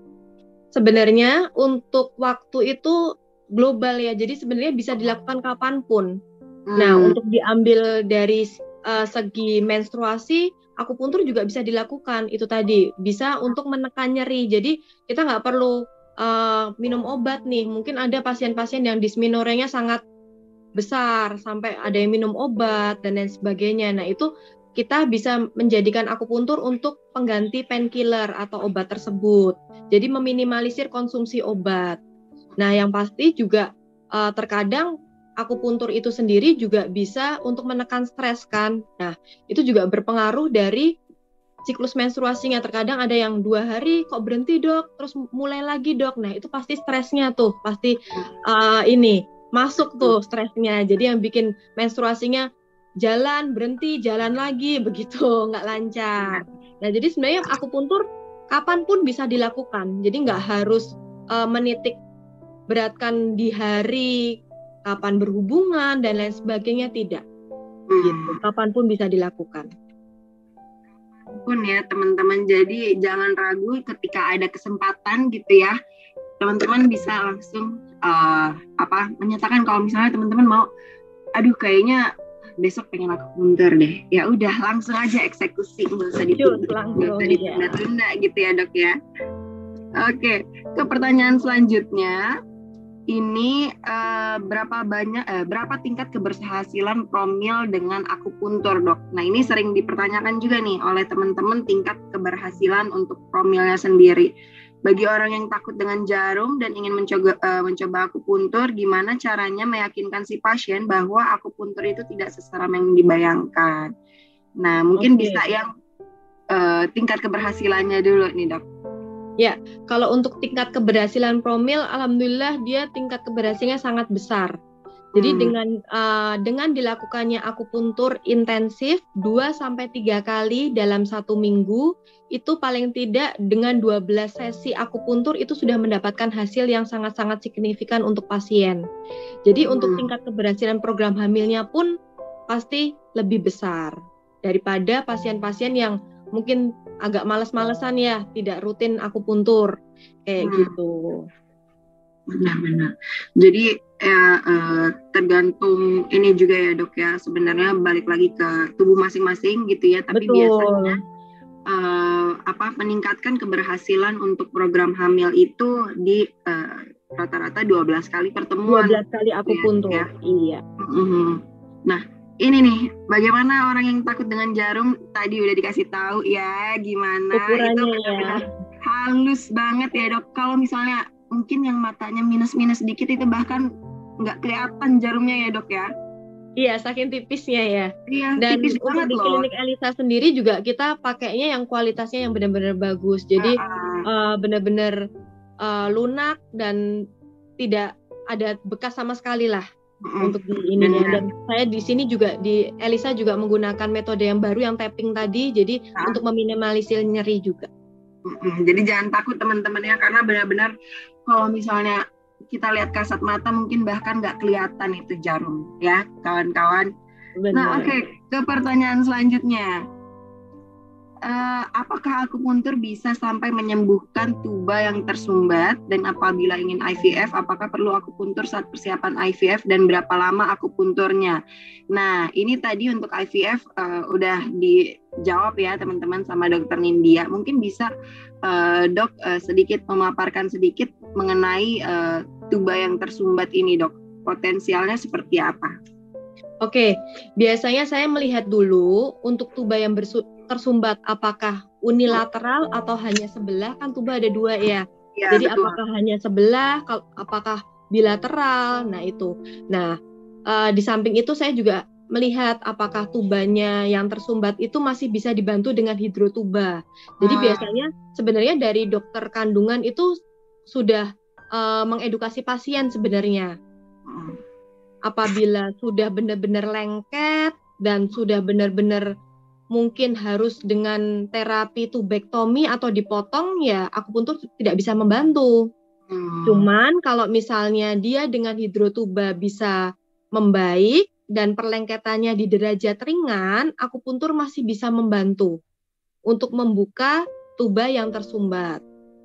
Sebenarnya untuk waktu itu global ya, jadi sebenarnya bisa dilakukan kapanpun. Hmm. Nah, untuk diambil dari uh, segi menstruasi, akupuntur juga bisa dilakukan. Itu tadi bisa untuk menekan nyeri. Jadi kita nggak perlu uh, minum obat nih. Mungkin ada pasien-pasien yang dysmenorrhea-nya sangat besar sampai ada yang minum obat dan lain sebagainya. Nah, itu kita bisa menjadikan akupuntur untuk pengganti painkiller atau obat tersebut. Jadi meminimalisir konsumsi obat. Nah, yang pasti juga uh, terkadang akupuntur itu sendiri juga bisa untuk menekan stres kan. Nah, itu juga berpengaruh dari siklus menstruasinya. Terkadang ada yang dua hari kok berhenti dok, terus mulai lagi dok. Nah, itu pasti stresnya tuh, pasti uh, ini masuk tuh stresnya. Jadi yang bikin menstruasinya jalan, berhenti, jalan lagi, begitu, nggak lancar. Nah, jadi sebenarnya akupuntur kapanpun bisa dilakukan. Jadi nggak harus uh, menitik beratkan di hari kapan berhubungan dan lain sebagainya, tidak. Hmm. Gitu. Kapanpun bisa dilakukan. Pun ya teman-teman, jadi jangan ragu ketika ada kesempatan gitu ya, teman-teman bisa langsung uh, apa menyatakan kalau misalnya teman-teman mau, aduh kayaknya besok pengen akupuntur deh, ya udah langsung aja eksekusi, nggak usah ditunda, nggak usah ditunda-tunda gitu ya dok ya. Oke, ke pertanyaan selanjutnya. Ini uh, berapa banyak, eh, berapa tingkat keberhasilan promil dengan akupuntur dok? Nah ini sering dipertanyakan juga nih oleh teman-teman tingkat keberhasilan untuk promilnya sendiri. Bagi orang yang takut dengan jarum dan ingin mencoba, uh, mencoba akupuntur, gimana caranya meyakinkan si pasien bahwa akupuntur itu tidak seseram yang dibayangkan? Nah mungkin okay. bisa yang uh, tingkat keberhasilannya dulu nih dok. Ya, kalau untuk tingkat keberhasilan promil, alhamdulillah dia tingkat keberhasilannya sangat besar. Jadi hmm. dengan uh, dengan dilakukannya akupuntur intensif dua sampai tiga kali dalam satu minggu, itu paling tidak dengan dua belas sesi akupuntur itu sudah mendapatkan hasil yang sangat-sangat signifikan untuk pasien. Jadi hmm. untuk tingkat keberhasilan program hamilnya pun pasti lebih besar daripada pasien-pasien yang mungkin agak malas-malesan ya, tidak rutin akupuntur kayak hmm. gitu. Benar-benar. Jadi ya eh, tergantung ini juga ya dok ya. Sebenarnya balik lagi ke tubuh masing-masing gitu ya. Tapi Betul. biasanya eh, apa meningkatkan keberhasilan untuk program hamil itu di eh, rata-rata dua belas kali pertemuan. dua belas kali akupuntur. Ya. Iya. Mm-hmm. Nah. Ini nih, bagaimana orang yang takut dengan jarum tadi udah dikasih tahu ya gimana ukurannya itu benar-benar ya. Halus banget ya dok. Kalau misalnya mungkin yang matanya minus-minus sedikit itu bahkan nggak kelihatan jarumnya ya dok ya. Iya, saking tipisnya ya. Iya, dan tipis untuk di klinik Elisa sendiri juga kita pakainya yang kualitasnya yang benar-benar bagus. Jadi uh-uh. uh, benar-benar uh, lunak dan tidak ada bekas sama sekali lah. Mm-hmm. Untuk di ininya. Dan saya di sini juga di Elisa juga menggunakan metode yang baru yang tapping tadi, jadi nah. untuk meminimalisir nyeri juga. Mm-hmm. Jadi jangan takut teman-teman ya, karena benar-benar kalau misalnya kita lihat kasat mata mungkin bahkan nggak kelihatan itu jarum ya kawan-kawan. Benar. Nah oke okay. ke pertanyaan selanjutnya. uh, apakah akupuntur bisa sampai menyembuhkan tuba yang tersumbat, dan apabila ingin I V F, apakah perlu akupuntur saat persiapan I V F dan berapa lama akupunturnya? Nah, ini tadi untuk I V F uh, udah dijawab ya teman-teman sama Dokter Nindya. Mungkin bisa uh, dok uh, sedikit memaparkan sedikit mengenai uh, tuba yang tersumbat ini, dok. Potensialnya seperti apa? Oke, biasanya saya melihat dulu untuk tuba yang bersu- tersumbat apakah unilateral atau hanya sebelah, kan tuba ada dua ya. Ya, jadi betul. Apakah hanya sebelah, apakah bilateral, nah itu. Nah, uh, di samping itu saya juga melihat apakah tubanya yang tersumbat itu masih bisa dibantu dengan hidrotuba. Jadi hmm. biasanya sebenarnya dari dokter kandungan itu sudah uh, mengedukasi pasien sebenarnya. Hmm. Apabila sudah benar-benar lengket dan sudah benar-benar mungkin harus dengan terapi tubektomi atau dipotong, ya akupuntur tidak bisa membantu. Hmm. Cuman kalau misalnya dia dengan hidrotuba bisa membaik dan perlengketannya di derajat ringan, akupuntur masih bisa membantu untuk membuka tuba yang tersumbat.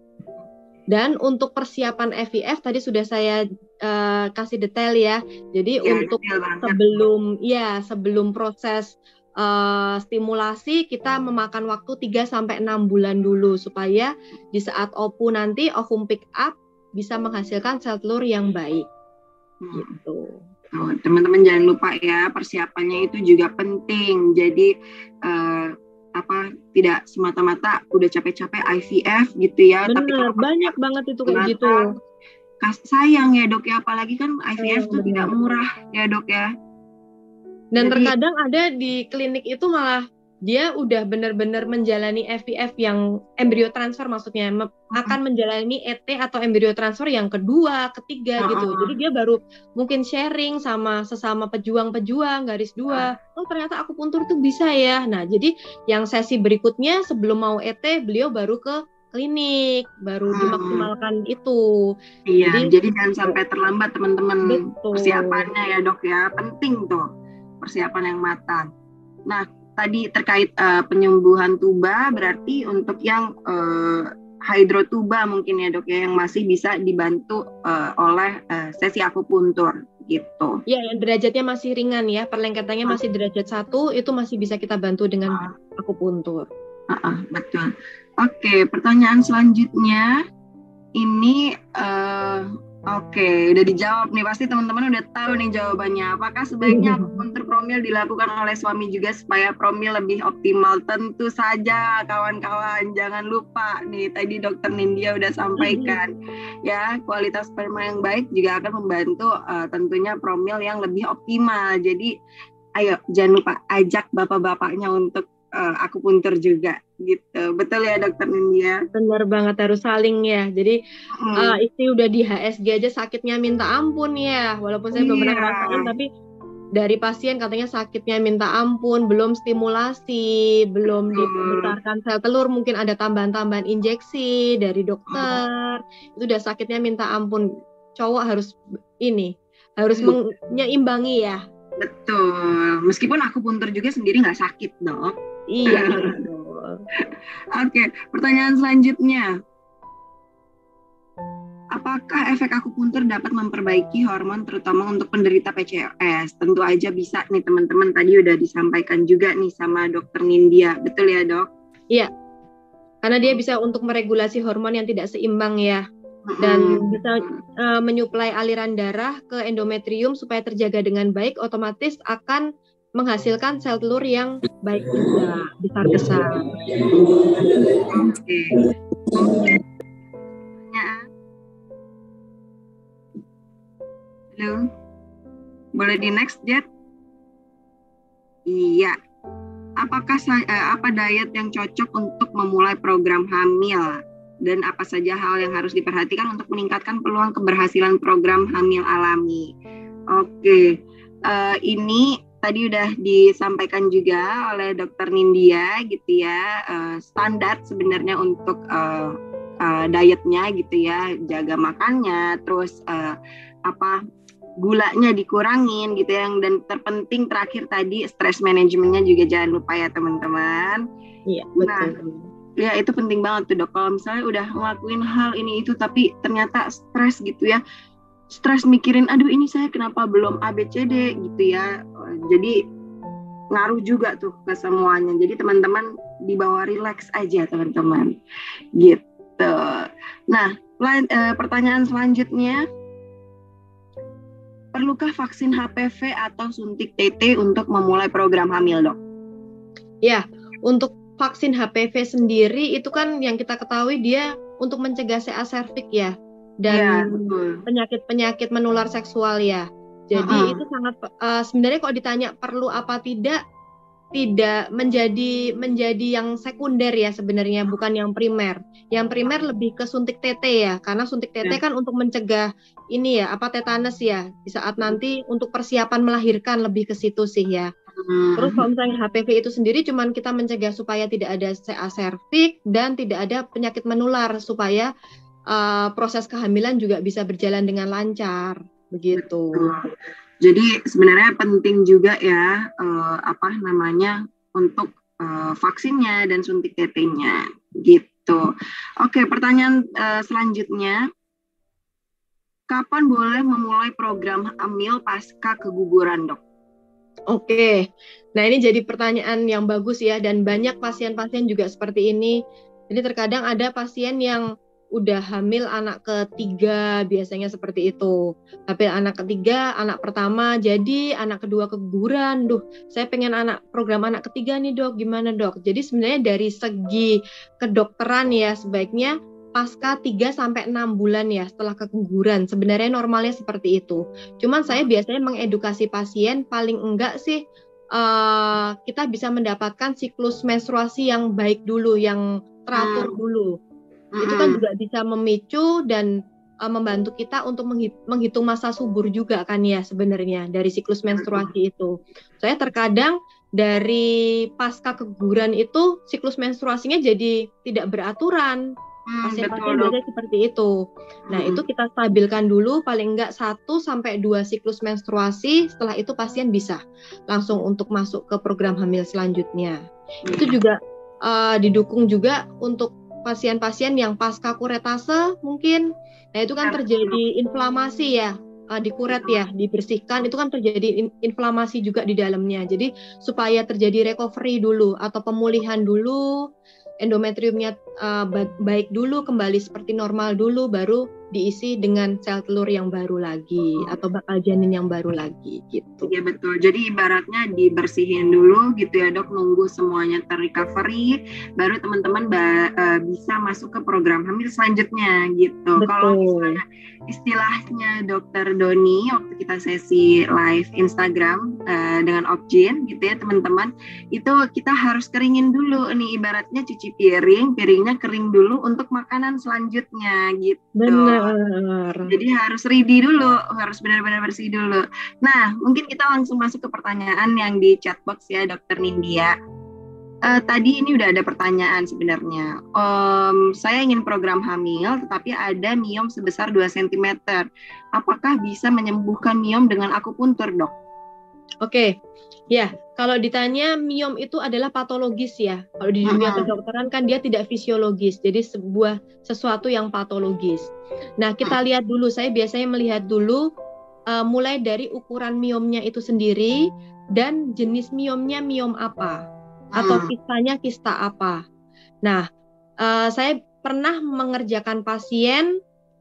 Dan untuk persiapan I V F tadi sudah saya uh, kasih detail ya. Jadi ya, untuk sebelum ya sebelum proses uh, stimulasi kita memakan waktu tiga sampai enam bulan dulu supaya di saat O P U nanti ovum pick up bisa menghasilkan sel telur yang baik. Hmm. Gitu. Oh, teman-teman jangan lupa ya, persiapannya itu juga penting. Jadi uh, apa tidak semata-mata udah capek-capek I V F gitu ya. Bener, tapi kalau banyak banget itu kayak gitu. Sayang ya dok ya, apalagi kan I V F itu oh, tidak murah ya dok ya. Dan jadi, terkadang ada di klinik itu malah dia udah benar-benar menjalani I V F yang embrio transfer, maksudnya uh-huh. akan menjalani E T atau embrio transfer yang kedua, ketiga uh-huh. gitu. Jadi dia baru mungkin sharing sama sesama pejuang-pejuang garis dua. Uh-huh. Oh ternyata akupuntur tuh bisa ya. Nah jadi yang sesi berikutnya sebelum mau E T beliau baru ke klinik, baru uh-huh. dimaksimalkan itu. Iya. Jadi, jadi jangan sampai terlambat teman-teman persiapannya ya dok ya. Penting tuh persiapan yang matang. Nah tadi terkait uh, penyembuhan tuba, berarti untuk yang uh, hidrotuba mungkin ya dok ya, yang masih bisa dibantu uh, oleh uh, sesi akupuntur gitu. Ya, yang derajatnya masih ringan ya, perlengketannya masih derajat satu, itu masih bisa kita bantu dengan uh, akupuntur. Uh, uh, betul. Oke, pertanyaan selanjutnya ini uh, oke, okay, udah dijawab nih. Pasti teman-teman udah tahu nih jawabannya. Apakah sebaiknya akupuntur promil dilakukan oleh suami juga supaya promil lebih optimal? Tentu saja kawan-kawan. Jangan lupa nih, tadi Dokter Nindya udah sampaikan ya, kualitas sperma yang baik juga akan membantu uh, tentunya promil yang lebih optimal. Jadi ayo jangan lupa ajak bapak-bapaknya untuk uh, akupuntur juga gitu. Betul ya Dokter Nindya? Benar banget, harus saling ya. Jadi hmm. uh, istri udah di H S G aja sakitnya minta ampun ya. Walaupun saya yeah. belum pernah ngerasain, tapi dari pasien katanya sakitnya minta ampun, belum stimulasi, belum hmm. dibesarkan sel telur, mungkin ada tambahan-tambahan injeksi dari dokter. Hmm. Itu udah sakitnya minta ampun. Cowok harus ini, harus hmm. menyeimbangi ya. Betul. Meskipun akupuntur juga sendiri nggak sakit dok. Iya. Oke, pertanyaan selanjutnya. Apakah efek akupuntur dapat memperbaiki hormon terutama untuk penderita P C O S? Tentu aja bisa nih teman-teman, tadi udah disampaikan juga nih sama Dokter Nindya. Betul ya dok? Iya, karena dia bisa untuk meregulasi hormon yang tidak seimbang ya. Dan hmm. bisa uh, menyuplai aliran darah ke endometrium supaya terjaga dengan baik, otomatis akan menghasilkan sel telur yang baik juga, besar-besar. Oke. Okay. Halo, boleh di next Jet? Iya. Apakah eh, apa diet yang cocok untuk memulai program hamil? Dan apa saja hal yang harus diperhatikan untuk meningkatkan peluang keberhasilan program hamil alami? Oke, uh, ini tadi udah disampaikan juga oleh Dokter Nindya gitu ya, uh, standar sebenarnya untuk uh, uh, dietnya gitu ya, jaga makannya, terus uh, apa gulanya dikurangin gitu ya. Dan terpenting terakhir tadi stres manajemennya juga jangan lupa ya teman-teman. Iya, betul. Nah, ya itu penting banget tuh dok. Kalau misalnya udah ngelakuin hal ini itu tapi ternyata stres gitu ya, stres mikirin aduh ini saya kenapa belum A B C D gitu ya, jadi ngaruh juga tuh ke semuanya. Jadi teman-teman dibawa relax aja teman-teman gitu. Nah lain, eh, pertanyaan selanjutnya, perlukah vaksin H P V atau suntik T T untuk memulai program hamil dok? Ya, untuk vaksin H P V sendiri itu kan yang kita ketahui dia untuk mencegah C A cervix ya, dan ya, penyakit-penyakit menular seksual ya. Jadi uh-huh. itu sangat uh, sebenarnya kalau ditanya perlu apa tidak, tidak menjadi menjadi yang sekunder ya sebenarnya, bukan yang primer. Yang primer lebih ke suntik T T ya, karena suntik T T yeah. kan untuk mencegah ini ya apa tetanus ya, di saat nanti untuk persiapan melahirkan, lebih ke situ sih ya. Terus kalau misalnya H P V itu sendiri cuman kita mencegah supaya tidak ada C A cervix dan tidak ada penyakit menular, supaya uh, proses kehamilan juga bisa berjalan dengan lancar begitu. Jadi sebenarnya penting juga ya uh, apa namanya untuk uh, vaksinnya dan suntik T T-nya gitu. Oke, pertanyaan uh, selanjutnya, kapan boleh memulai program hamil pasca keguguran dok? Oke, nah ini jadi pertanyaan yang bagus ya, dan banyak pasien-pasien juga seperti ini. Jadi terkadang ada pasien yang udah hamil anak ketiga, biasanya seperti itu. Tapi anak ketiga, anak pertama jadi, anak kedua keguguran. Duh, saya pengen anak program anak ketiga nih dok, gimana dok? Jadi sebenarnya dari segi kedokteran ya sebaiknya pasca tiga sampai enam bulan ya setelah keguguran. Sebenarnya normalnya seperti itu. Cuman saya biasanya mengedukasi pasien paling enggak sih uh, kita bisa mendapatkan siklus menstruasi yang baik dulu, yang teratur dulu. Hmm. Itu kan juga bisa memicu dan uh, membantu kita untuk menghitung masa subur juga kan ya sebenarnya dari siklus menstruasi itu. Saya terkadang dari pasca keguguran itu siklus menstruasinya jadi tidak beraturan. Pasien-pasien hmm, biasanya seperti itu. Nah, hmm. itu kita stabilkan dulu paling enggak satu sampai dua siklus menstruasi. Setelah itu pasien bisa langsung untuk masuk ke program hamil selanjutnya. Hmm. Itu juga uh, didukung juga untuk pasien-pasien yang pasca kuretase mungkin. Nah, itu kan terjadi inflamasi ya, uh, dikuret ya, dibersihkan, itu kan terjadi in- inflamasi juga di dalamnya. Jadi supaya terjadi recovery dulu atau pemulihan dulu, endometriumnya uh, baik dulu, kembali seperti normal dulu, baru diisi dengan sel telur yang baru lagi atau bakal janin yang baru lagi gitu. Iya betul. Jadi ibaratnya dibersihin dulu gitu ya dok, nunggu semuanya terrecovery, baru teman-teman ba- uh, bisa masuk ke program hamil selanjutnya gitu. Betul. Kalau misalnya istilahnya dokter Doni waktu kita sesi live Instagram uh, dengan Opjin gitu ya teman-teman, itu kita harus keringin dulu nih, ibaratnya cuci piring, piringnya kering dulu untuk makanan selanjutnya gitu. Benar. Jadi harus ready dulu, harus benar-benar bersih dulu. Nah, mungkin kita langsung masuk ke pertanyaan yang di chatbox ya, dokter Nindya. Uh, tadi ini udah ada pertanyaan sebenarnya. Um, saya ingin program hamil, tetapi ada miom sebesar dua sentimeter. Apakah bisa menyembuhkan miom dengan akupuntur, dok? Oke, ya. Kalau ditanya miom itu adalah patologis ya. Kalau di dunia uh-huh. kedokteran kan dia tidak fisiologis, jadi sebuah sesuatu yang patologis. Nah, kita uh-huh. lihat dulu. Saya biasanya melihat dulu uh, mulai dari ukuran miomnya itu sendiri dan jenis miomnya miom apa atau kistanya kista apa. Nah, uh, saya pernah mengerjakan pasien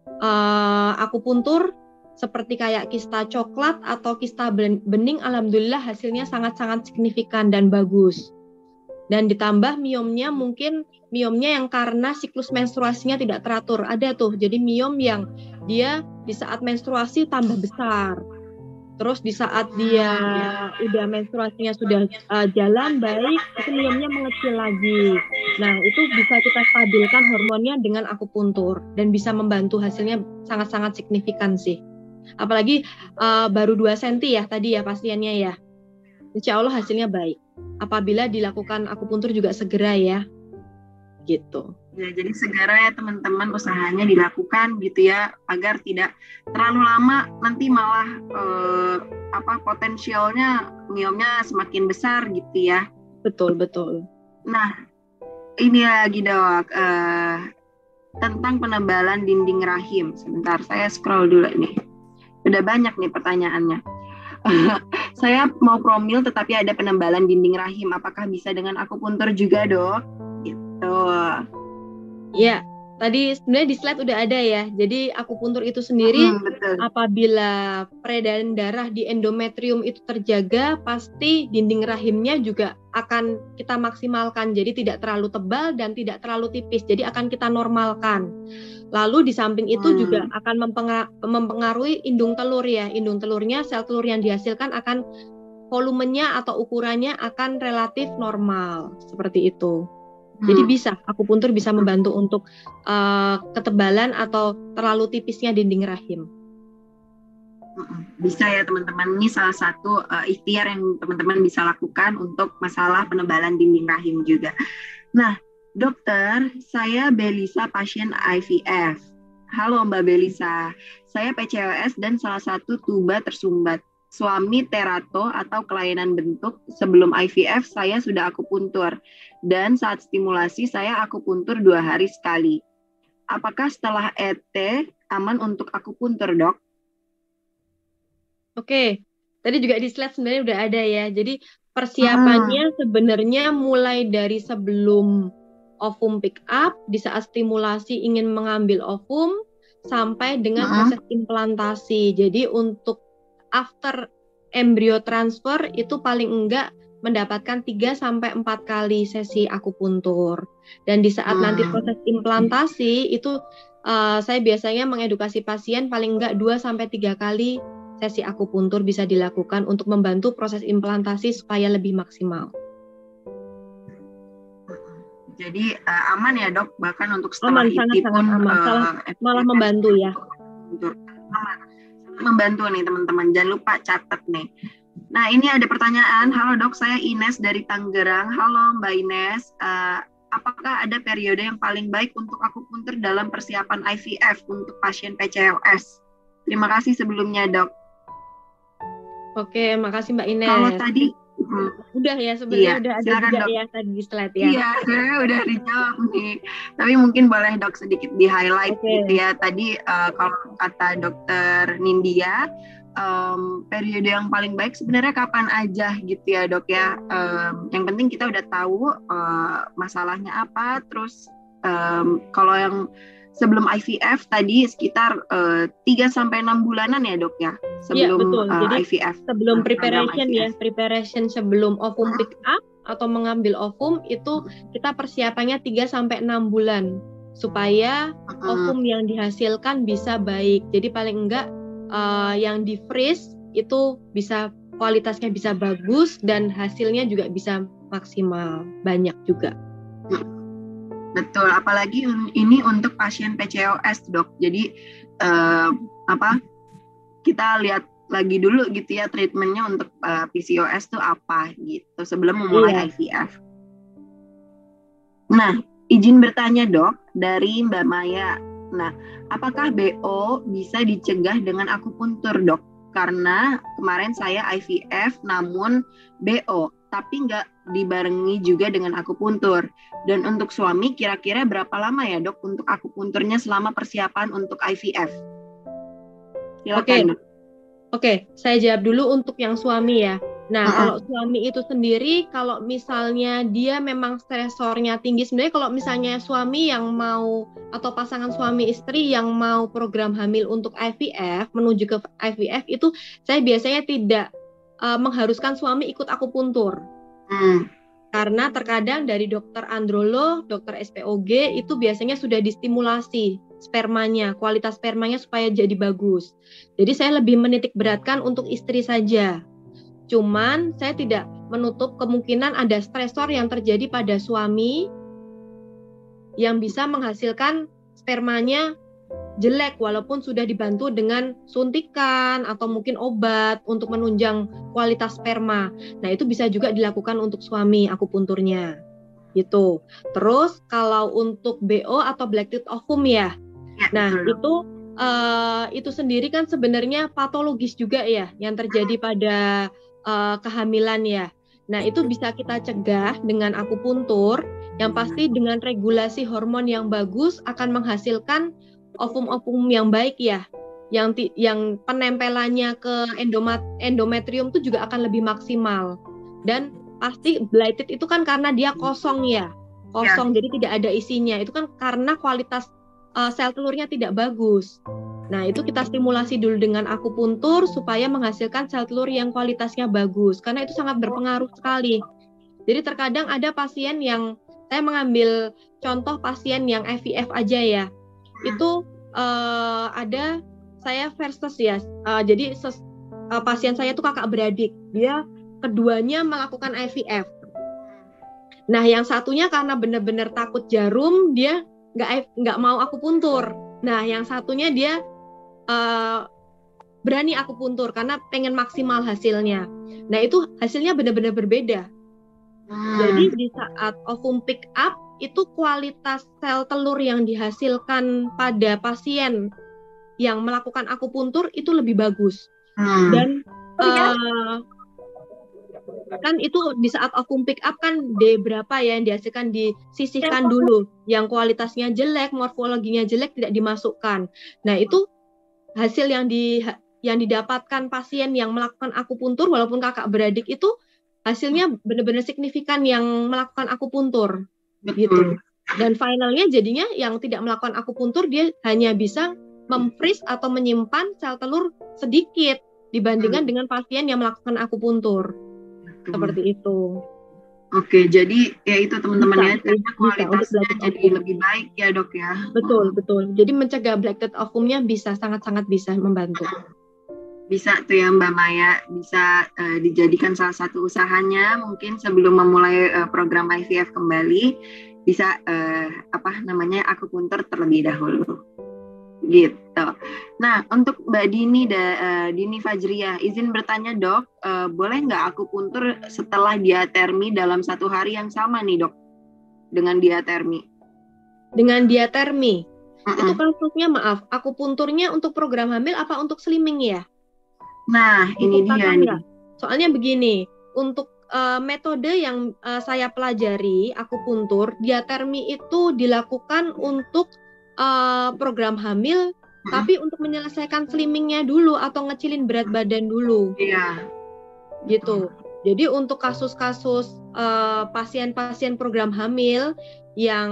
uh, akupuntur seperti kayak kista coklat atau kista bening, alhamdulillah hasilnya sangat-sangat signifikan dan bagus. Dan ditambah miomnya, mungkin miomnya yang karena siklus menstruasinya tidak teratur. Ada tuh, jadi miom yang dia di saat menstruasi tambah besar. Terus di saat dia udah menstruasinya sudah uh, jalan baik, itu miomnya mengecil lagi. Nah, itu bisa kita stabilkan hormonnya dengan akupuntur dan bisa membantu, hasilnya sangat-sangat signifikan sih. Apalagi uh, baru dua sentimeter ya tadi ya pasiennya ya. Insya Allah hasilnya baik. Apabila dilakukan akupuntur juga segera ya. Gitu. Ya, jadi segera ya teman-teman usahanya dilakukan gitu ya agar tidak terlalu lama nanti malah eh, apa potensialnya miomnya semakin besar gitu ya. Betul, betul. Nah, ini lagi dok eh, tentang penebalan dinding rahim. Sebentar, saya scroll dulu nih. Udah banyak nih pertanyaannya. Saya mau promil tetapi ada penebalan dinding rahim. Apakah bisa dengan akupuntur juga dok? Gitu. Ya, tadi sebenarnya di slide udah ada ya. Jadi akupuntur itu sendiri Hmm, betul. apabila peredaran darah di endometrium itu terjaga, pasti dinding rahimnya juga akan kita maksimalkan. Jadi tidak terlalu tebal dan tidak terlalu tipis. Jadi akan kita normalkan. Lalu di samping itu Hmm. juga akan mempengaruhi indung telur ya. Indung telurnya, sel telur yang dihasilkan akan volumenya atau ukurannya akan relatif normal. Seperti itu. Jadi bisa, akupuntur bisa membantu untuk uh, ketebalan atau terlalu tipisnya dinding rahim. Bisa ya teman-teman, ini salah satu uh, ikhtiar yang teman-teman bisa lakukan untuk masalah penebalan dinding rahim juga. Nah, dokter, saya Belisa, pasien I V F. Halo Mbak Belisa, saya P C O S dan salah satu tuba tersumbat. Suami terato atau kelainan bentuk, sebelum I V F saya sudah akupuntur. Dan saat stimulasi saya akupuntur dua hari sekali. Apakah setelah E T aman untuk akupuntur, dok? Oke, tadi juga di slide sebenarnya udah ada ya. Jadi persiapannya hmm. sebenarnya mulai dari sebelum ovum pick up, di saat stimulasi ingin mengambil ovum, sampai dengan hmm. proses implantasi. Jadi untuk after embryo transfer itu paling enggak mendapatkan tiga sampai empat kali sesi akupuntur. Dan di saat hmm. nanti proses implantasi itu uh, saya biasanya mengedukasi pasien paling enggak dua sampai tiga kali sesi akupuntur bisa dilakukan untuk membantu proses implantasi supaya lebih maksimal. Jadi uh, aman ya dok, bahkan untuk setelah aman, sangat, itu pun aman. Uh, Salah, malah membantu ya. Aman. Membantu nih teman-teman, jangan lupa catat nih. Nah ini ada pertanyaan. Halo dok, saya Ines dari Tangerang. Halo Mbak Ines, uh, apakah ada periode yang paling baik untuk akupuntur dalam persiapan I V F untuk pasien P C O S? Terima kasih sebelumnya dok. Oke, makasih Mbak Ines. Kalau tadi hmm. udah ya sebenarnya iya, udah ada juga dok. Ya tadi di slide ya. Iya, sebenarnya udah dijawab nih. Tapi mungkin boleh dok sedikit di highlight okay. gitu ya. Tadi uh, kalau kata dokter Nindya, um, periode yang paling baik sebenarnya kapan aja gitu ya dok ya. Um, yang penting kita udah tahu uh, masalahnya apa. Terus um, kalau yang sebelum I V F tadi sekitar uh, tiga sampai enam bulanan ya dok ya sebelum ya, betul. Uh, Jadi, I V F. Sebelum preparation ya, preparation sebelum ovum pick up atau mengambil ovum itu kita persiapannya tiga sampai enam bulan supaya ovum yang dihasilkan bisa baik. Jadi paling enggak uh, yang di freeze itu bisa kualitasnya bisa bagus dan hasilnya juga bisa maksimal, banyak juga. Betul, apalagi ini untuk pasien P C O S dok. Jadi uh, apa? Kita lihat lagi dulu gitu ya treatmentnya untuk uh, P C O S itu apa gitu sebelum memulai yeah. I V F. Nah, izin bertanya dok dari Mbak Maya. Nah, apakah B O bisa dicegah dengan akupuntur dok? Karena kemarin saya I V F namun B O, tapi nggak dibarengi juga dengan akupuntur. Dan untuk suami kira-kira berapa lama ya dok untuk akupunturnya selama persiapan untuk I V F? Silakan. Oke, okay. okay, saya jawab dulu untuk yang suami ya. Nah, uh-uh. kalau suami itu sendiri, kalau misalnya dia memang stresornya tinggi, sebenarnya kalau misalnya suami yang mau atau pasangan suami istri yang mau program hamil untuk I V F menuju ke I V F itu saya biasanya tidak uh, mengharuskan suami ikut akupuntur. Hmm. Karena terkadang dari dokter androlog, dokter S P O G itu biasanya sudah distimulasi spermanya, kualitas spermanya supaya jadi bagus. Jadi saya lebih menitik beratkan untuk istri saja. Cuman saya tidak menutup kemungkinan ada stresor yang terjadi pada suami yang bisa menghasilkan spermanya jelek walaupun sudah dibantu dengan suntikan atau mungkin obat untuk menunjang kualitas sperma. Nah, itu bisa juga dilakukan untuk suami akupunturnya. gitu. Terus kalau untuk B O atau black tooth ovum ya, Ya, nah betul. itu uh, itu sendiri kan sebenarnya patologis juga ya yang terjadi pada uh, kehamilan ya. Nah itu bisa kita cegah dengan akupuntur. Yang pasti dengan regulasi hormon yang bagus akan menghasilkan ovum-ovum yang baik ya. Yang yang penempelannya ke endomat, endometrium itu juga akan lebih maksimal. Dan pasti blighted itu kan karena dia kosong ya, kosong ya. Jadi tidak ada isinya. Itu kan karena kualitas uh, sel telurnya tidak bagus. Nah itu kita stimulasi dulu dengan akupuntur supaya menghasilkan sel telur yang kualitasnya bagus. Karena itu sangat berpengaruh sekali. Jadi terkadang ada pasien yang, saya mengambil contoh pasien yang I V F aja ya, itu uh, ada saya versus ya. Uh, jadi ses, uh, pasien saya itu kakak beradik, dia keduanya melakukan I V F. Nah, yang satunya karena benar-benar takut jarum, dia nggak nggak mau akupuntur. Nah, yang satunya dia uh, berani akupuntur karena pengen maksimal hasilnya. Nah, itu hasilnya benar-benar berbeda. Hmm. Jadi di saat ovum pick up, itu kualitas sel telur yang dihasilkan pada pasien yang melakukan akupuntur itu lebih bagus. Hmm. Dan uh, kan itu di saat ovum pick up kan D berapa ya yang dihasilkan, disisihkan dulu, yang kualitasnya jelek, morfologinya jelek tidak dimasukkan. Nah itu hasil yang di yang didapatkan pasien yang melakukan akupuntur walaupun kakak beradik itu hasilnya benar-benar signifikan yang melakukan akupuntur. Betul. Gitu. Dan finalnya jadinya yang tidak melakukan akupuntur dia hanya bisa memfreeze atau menyimpan sel telur sedikit dibandingkan hmm. dengan pasien yang melakukan akupuntur. Seperti itu. Oke, jadi ya itu teman-teman ya, karena kualitasnya jadi ovum lebih baik ya dok ya. Betul, betul. Jadi mencegah black tooth ovumnya bisa, sangat-sangat bisa membantu. Bisa tuh ya Mbak Maya, bisa uh, dijadikan salah satu usahanya mungkin sebelum memulai uh, program I V F kembali, bisa uh, apa namanya akupuntur terlebih dahulu. Gitu. Nah, untuk Mbak Dini, da, uh, Dini Fajriah, izin bertanya dok, uh, boleh nggak akupuntur setelah diatermi dalam satu hari yang sama nih dok, dengan diatermi? Dengan diatermi, uh-uh. itu kasusnya maaf, akupunturnya untuk program hamil apa untuk slimming ya? Nah, untuk ini dia nih. Ya? Soalnya begini, untuk uh, metode yang uh, saya pelajari akupuntur, diatermi itu dilakukan untuk Uh, program hamil, hmm. tapi untuk menyelesaikan slimmingnya dulu atau ngecilin berat badan dulu. Iya. Gitu. Jadi untuk kasus-kasus uh, pasien-pasien program hamil yang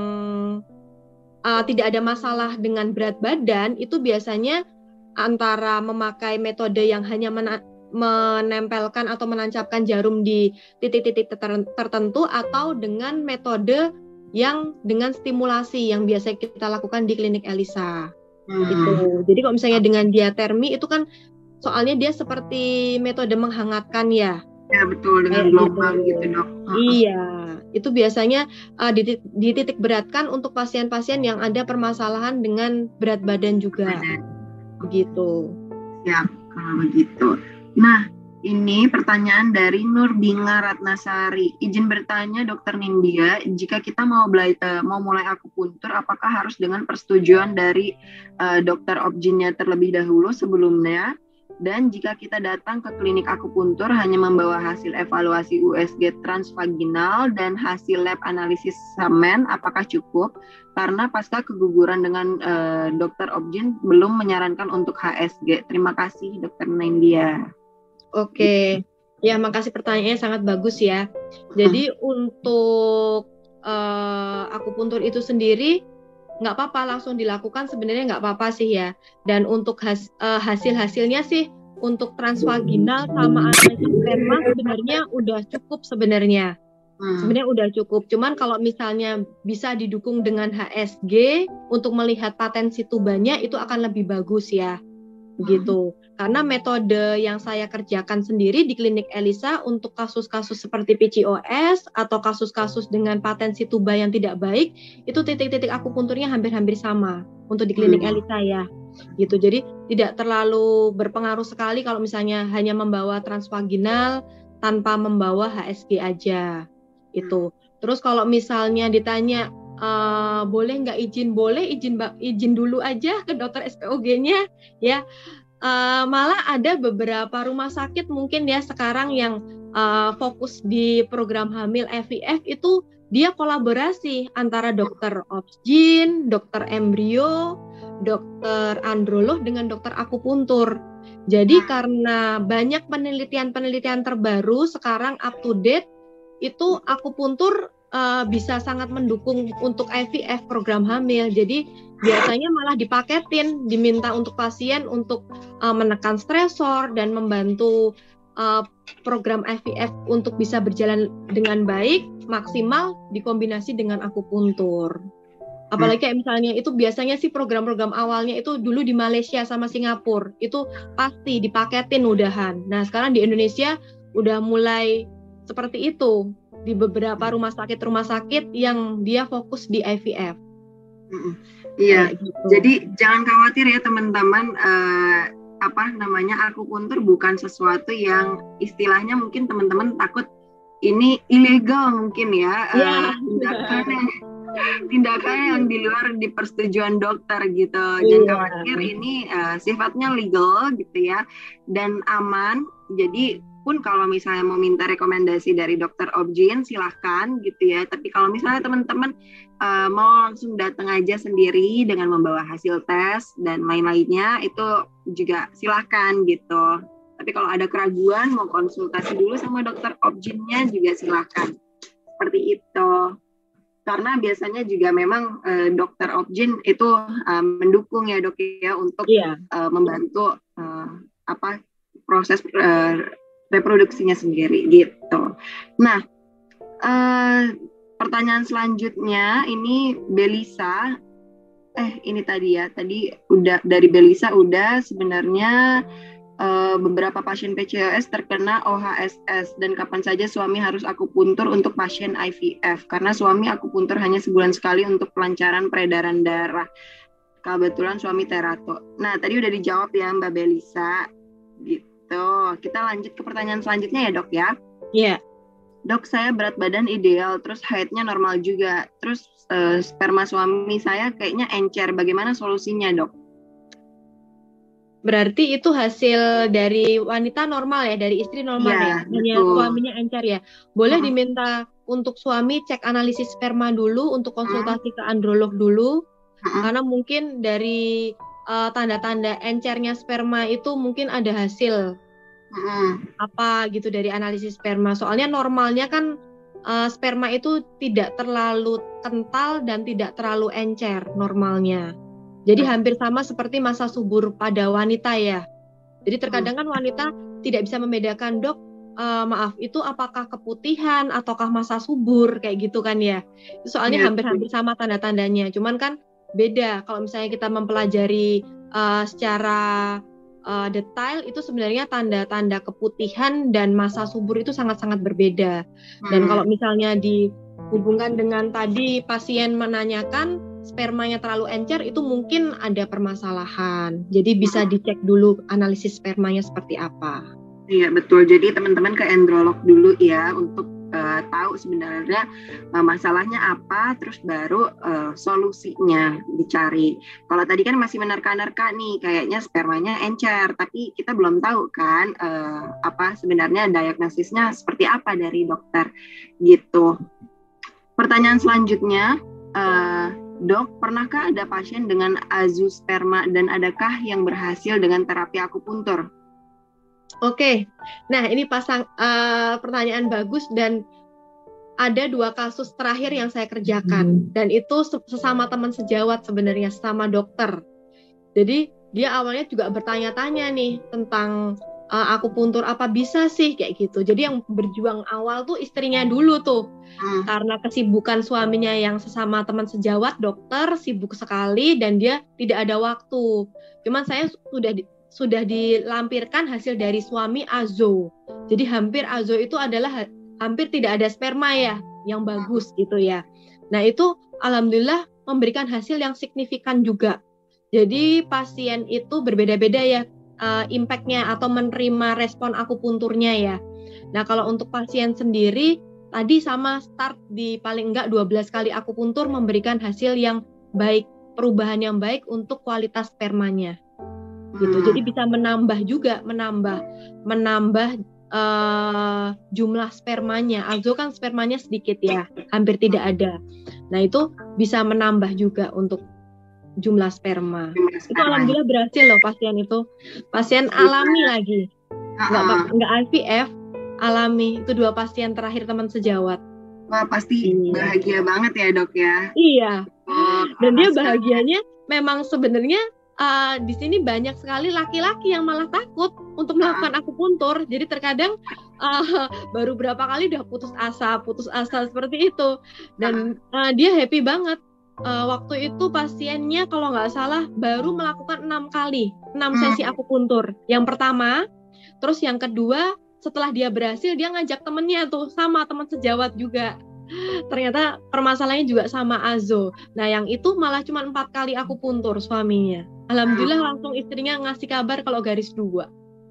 uh, tidak ada masalah dengan berat badan, itu biasanya antara memakai metode yang hanya mena- menempelkan atau menancapkan jarum di titik-titik tertentu atau dengan metode yang dengan stimulasi yang biasa kita lakukan di klinik Elisa. Hmm. Gitu. Jadi kalau misalnya dengan diatermi itu kan soalnya dia seperti metode menghangatkan ya. Ya betul, dengan gelombang gitu, gitu dok. Iya, itu biasanya uh, dititik beratkan untuk pasien-pasien yang ada permasalahan dengan berat badan juga. Badan. Begitu. Ya, kalau begitu. Nah, ini pertanyaan dari Nur Binga Ratnasari. Izin bertanya Dokter Nindya, jika kita mau bela- uh, mau mulai akupuntur, apakah harus dengan persetujuan dari uh, dokter objinnya terlebih dahulu sebelumnya? Dan jika kita datang ke klinik akupuntur hanya membawa hasil evaluasi U S G transvaginal dan hasil lab analisis semen, apakah cukup? Karena pasca keguguran dengan uh, dokter objin belum menyarankan untuk H S G. Terima kasih Dokter Nindya. Oke, ya makasih pertanyaannya sangat bagus ya. Jadi hmm. untuk uh, akupuntur itu sendiri nggak apa-apa langsung dilakukan, sebenarnya nggak apa-apa sih ya. Dan untuk has, uh, hasil-hasilnya sih untuk transvaginal sama analisis sperma sebenarnya udah cukup sebenarnya. Hmm. Sebenarnya udah cukup. Cuman kalau misalnya bisa didukung dengan H S G untuk melihat potensi tubanya itu akan lebih bagus ya. Begitu. Karena metode yang saya kerjakan sendiri di klinik Elisa untuk kasus-kasus seperti P C O S atau kasus-kasus dengan potensi tuba yang tidak baik, itu titik-titik akupunturnya hampir-hampir sama untuk di klinik Elisa ya. Gitu. Jadi tidak terlalu berpengaruh sekali kalau misalnya hanya membawa transvaginal tanpa membawa H S G aja. Itu. Terus kalau misalnya ditanya uh, boleh nggak izin, boleh izin izin dulu aja ke dokter S P O G-nya ya. Uh, malah ada beberapa rumah sakit mungkin ya sekarang yang uh, fokus di program hamil I V F itu dia kolaborasi antara dokter obgyn, dokter embrio, dokter androlog dengan dokter akupuntur. Jadi karena banyak penelitian-penelitian terbaru sekarang up to date, itu akupuntur uh, bisa sangat mendukung untuk I V F program hamil. Jadi biasanya malah dipaketin, diminta untuk pasien untuk uh, menekan stresor dan membantu uh, program I V F untuk bisa berjalan dengan baik, maksimal dikombinasi dengan akupuntur. Apalagi kayak misalnya itu biasanya sih program-program awalnya itu dulu di Malaysia sama Singapura, itu pasti dipaketin udahan. Nah sekarang di Indonesia udah mulai seperti itu di beberapa rumah sakit-rumah sakit yang dia fokus di I V F. Iya, gitu. Jadi jangan khawatir ya teman-teman, uh, apa namanya akupuntur bukan sesuatu yang istilahnya mungkin teman-teman takut ini ilegal mungkin ya, yeah. uh, tindakan tindakan yang di luar di persetujuan dokter gitu. Jangan yeah. khawatir, ini uh, sifatnya legal gitu ya dan aman. Jadi pun kalau misalnya mau minta rekomendasi dari dokter obgyn silahkan gitu ya, tapi kalau misalnya teman-teman uh, mau langsung datang aja sendiri dengan membawa hasil tes dan lain-lainnya itu juga silahkan gitu. Tapi kalau ada keraguan mau konsultasi dulu sama dokter obgynnya juga silahkan, seperti itu. Karena biasanya juga memang uh, dokter obgyn itu uh, mendukung ya dok ya untuk yeah. uh, membantu uh, apa proses uh, reproduksinya sendiri gitu. Nah, uh, pertanyaan selanjutnya ini Belisa, eh ini tadi ya, tadi udah dari Belisa udah sebenarnya uh, beberapa pasien P C O S terkena O H S S dan kapan saja suami harus akupuntur untuk pasien I V F karena suami akupuntur hanya sebulan sekali untuk pelancaran peredaran darah. Kebetulan suami terato. Nah, tadi udah dijawab ya Mbak Belisa gitu. Tuh, kita lanjut ke pertanyaan selanjutnya ya dok ya. Iya. Yeah. Dok, saya berat badan ideal, terus haidnya normal juga, terus uh, sperma suami saya kayaknya encer. Bagaimana solusinya dok? Berarti itu hasil dari wanita normal ya, dari istri normal ya, ya? Hanya suaminya encer ya. Boleh uh-huh. diminta untuk suami cek analisis sperma dulu, untuk konsultasi uh-huh. ke androlog dulu, uh-huh. karena mungkin dari Uh, tanda-tanda encernya sperma itu mungkin ada hasil hmm. apa gitu dari analisis sperma. Soalnya normalnya kan uh, sperma itu tidak terlalu kental dan tidak terlalu encer normalnya. Jadi hmm. hampir sama seperti masa subur pada wanita ya. Jadi terkadang kan wanita tidak bisa membedakan dok, uh, maaf itu apakah keputihan ataukah masa subur kayak gitu kan ya. Soalnya ya, hampir-hampir sama tanda-tandanya. Cuman kan beda kalau misalnya kita mempelajari uh, secara uh, detail itu sebenarnya tanda-tanda keputihan dan masa subur itu sangat-sangat berbeda. Dan hmm. kalau misalnya dihubungkan dengan tadi pasien menanyakan spermanya terlalu encer itu mungkin ada permasalahan. Jadi bisa dicek dulu analisis spermanya seperti apa. Iya betul. Jadi teman-teman ke androlog dulu ya untuk Uh, tahu sebenarnya uh, masalahnya apa, terus baru uh, solusinya dicari. Kalau tadi kan masih menerka-nerka nih, kayaknya spermanya encer, tapi kita belum tahu kan uh, apa sebenarnya diagnosisnya seperti apa dari dokter gitu. Pertanyaan selanjutnya, uh, dok, pernahkah ada pasien dengan azoosperma dan adakah yang berhasil dengan terapi akupuntur? Oke, nah ini pasang uh, pertanyaan bagus dan ada dua kasus terakhir yang saya kerjakan hmm. dan itu sesama teman sejawat sebenarnya, sama dokter. Jadi dia awalnya juga bertanya-tanya nih tentang uh, akupuntur apa bisa sih kayak gitu. Jadi yang berjuang awal tuh istrinya dulu tuh hmm. karena kesibukan suaminya yang sesama teman sejawat dokter, sibuk sekali dan dia tidak ada waktu. Cuman saya sudah di, sudah dilampirkan hasil dari suami azo. Jadi hampir azo itu adalah ha- hampir tidak ada sperma ya, yang bagus gitu ya. Nah itu alhamdulillah memberikan hasil yang signifikan juga. Jadi pasien itu berbeda-beda ya uh, impact-nya atau menerima respon akupunturnya ya. Nah kalau untuk pasien sendiri tadi sama start di paling enggak dua belas kali akupuntur memberikan hasil yang baik, perubahan yang baik untuk kualitas spermanya. Gitu. Hmm. Jadi bisa menambah juga, menambah menambah uh, jumlah spermanya. Azo kan spermanya sedikit ya, hampir tidak ada. Nah, itu bisa menambah juga untuk jumlah sperma. Jumlah Itu sperma. alhamdulillah berhasil loh pasien itu. Pasien alami lagi. Enggak Uh-uh. enggak I V F, alami. Itu dua pasien terakhir teman sejawat. Wah, pasti Iya. bahagia banget ya, Dok ya. Iya. Oh, Dan dia hasilnya. bahagianya memang sebenarnya uh, di sini banyak sekali laki-laki yang malah takut untuk melakukan akupuntur. Jadi terkadang uh, baru berapa kali udah putus asa, putus asa seperti itu. Dan uh, dia happy banget. Uh, waktu itu pasiennya kalau nggak salah baru melakukan enam kali, enam sesi akupuntur. Yang pertama, terus yang kedua setelah dia berhasil dia ngajak temennya tuh sama teman sejawat juga. Ternyata permasalahannya juga sama Azo. Nah yang itu malah cuma empat kali akupuntur suaminya. Alhamdulillah langsung istrinya ngasih kabar kalau garis dua.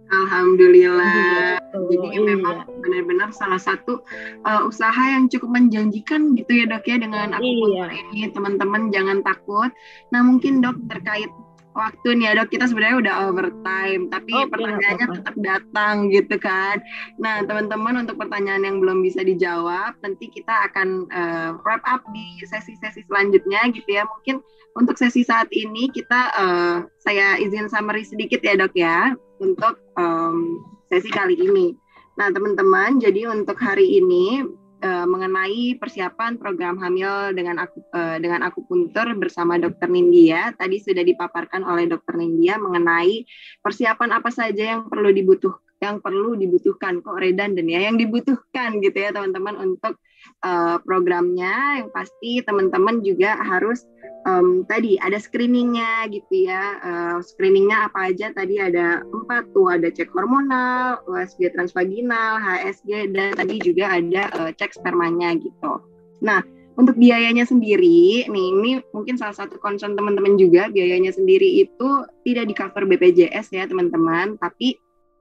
Alhamdulillah. Gitu, Jadi iya. memang benar-benar salah satu uh, usaha yang cukup menjanjikan gitu ya, Dok ya, dengan akupuntur Iya. ini. Teman-teman jangan takut. Nah mungkin, Dok, terkait waktu nih ya, Dok, kita sebenarnya udah overtime, tapi Oke, pertanyaannya apa-apa. tetap datang gitu kan. Nah teman-teman, untuk pertanyaan yang belum bisa dijawab, nanti kita akan uh, wrap up di sesi-sesi selanjutnya gitu ya. Mungkin untuk sesi saat ini kita uh, saya izin summary sedikit ya, Dok ya, untuk um, sesi kali ini. Nah teman-teman, jadi untuk hari ini uh, mengenai persiapan program hamil dengan aku, uh, dengan akupuntur bersama Dokter Nindya, tadi sudah dipaparkan oleh Dokter Nindya mengenai persiapan apa saja yang perlu dibutuh yang perlu dibutuhkan, kok redundant ya, yang dibutuhkan gitu ya teman-teman untuk uh, programnya. Yang pasti teman-teman juga harus Um, tadi ada screeningnya gitu ya. Uh, screeningnya apa aja? Tadi ada empat tuh, ada cek hormonal, U S G transvaginal, H S G, dan tadi juga ada uh, cek spermanya gitu. Nah untuk biayanya sendiri, nih ini mungkin salah satu concern teman-teman juga, biayanya sendiri itu tidak di cover B P J S ya teman-teman, tapi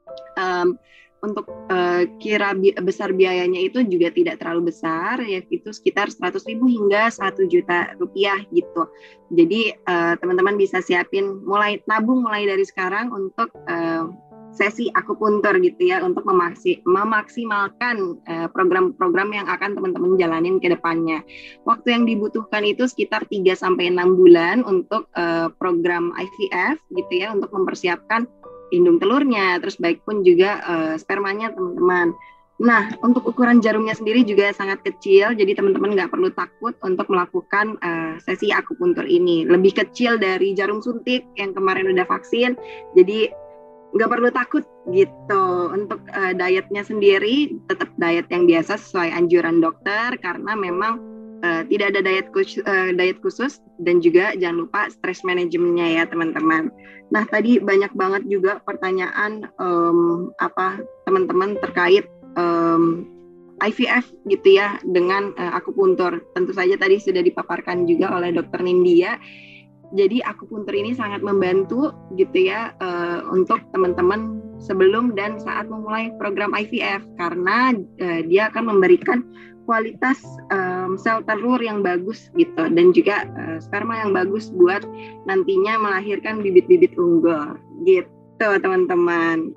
um, untuk uh, kira bi- besar biayanya itu juga tidak terlalu besar, yaitu sekitar seratus ribu hingga satu juta rupiah gitu. Jadi uh, teman-teman bisa siapin mulai nabung mulai dari sekarang untuk uh, sesi akupuntur gitu ya, untuk memaksi, memaksimalkan uh, program-program yang akan teman-teman jalanin ke depannya. Waktu yang dibutuhkan itu sekitar tiga sampai enam bulan untuk uh, program I V F gitu ya, untuk mempersiapkan indung telurnya, terus baik pun juga uh, spermanya teman-teman. Nah, untuk ukuran jarumnya sendiri juga sangat kecil, jadi teman-teman nggak perlu takut untuk melakukan uh, sesi akupuntur ini. Lebih kecil dari jarum suntik yang kemarin udah vaksin, jadi nggak perlu takut gitu. Untuk uh, dietnya sendiri tetap diet yang biasa sesuai anjuran dokter, karena memang Uh, tidak ada diet khusus, uh, diet khusus, dan juga jangan lupa stress manajemennya ya teman-teman. Nah tadi banyak banget juga pertanyaan um, apa teman-teman terkait um, I V F gitu ya dengan uh, akupuntur. Tentu saja tadi sudah dipaparkan juga oleh Dokter Nindya. Jadi akupuntur ini sangat membantu gitu ya uh, untuk teman-teman sebelum dan saat memulai program I V F, karena uh, dia akan memberikan kualitas um, sel telur yang bagus gitu, dan juga uh, sperma yang bagus buat nantinya melahirkan bibit-bibit unggul gitu teman-teman.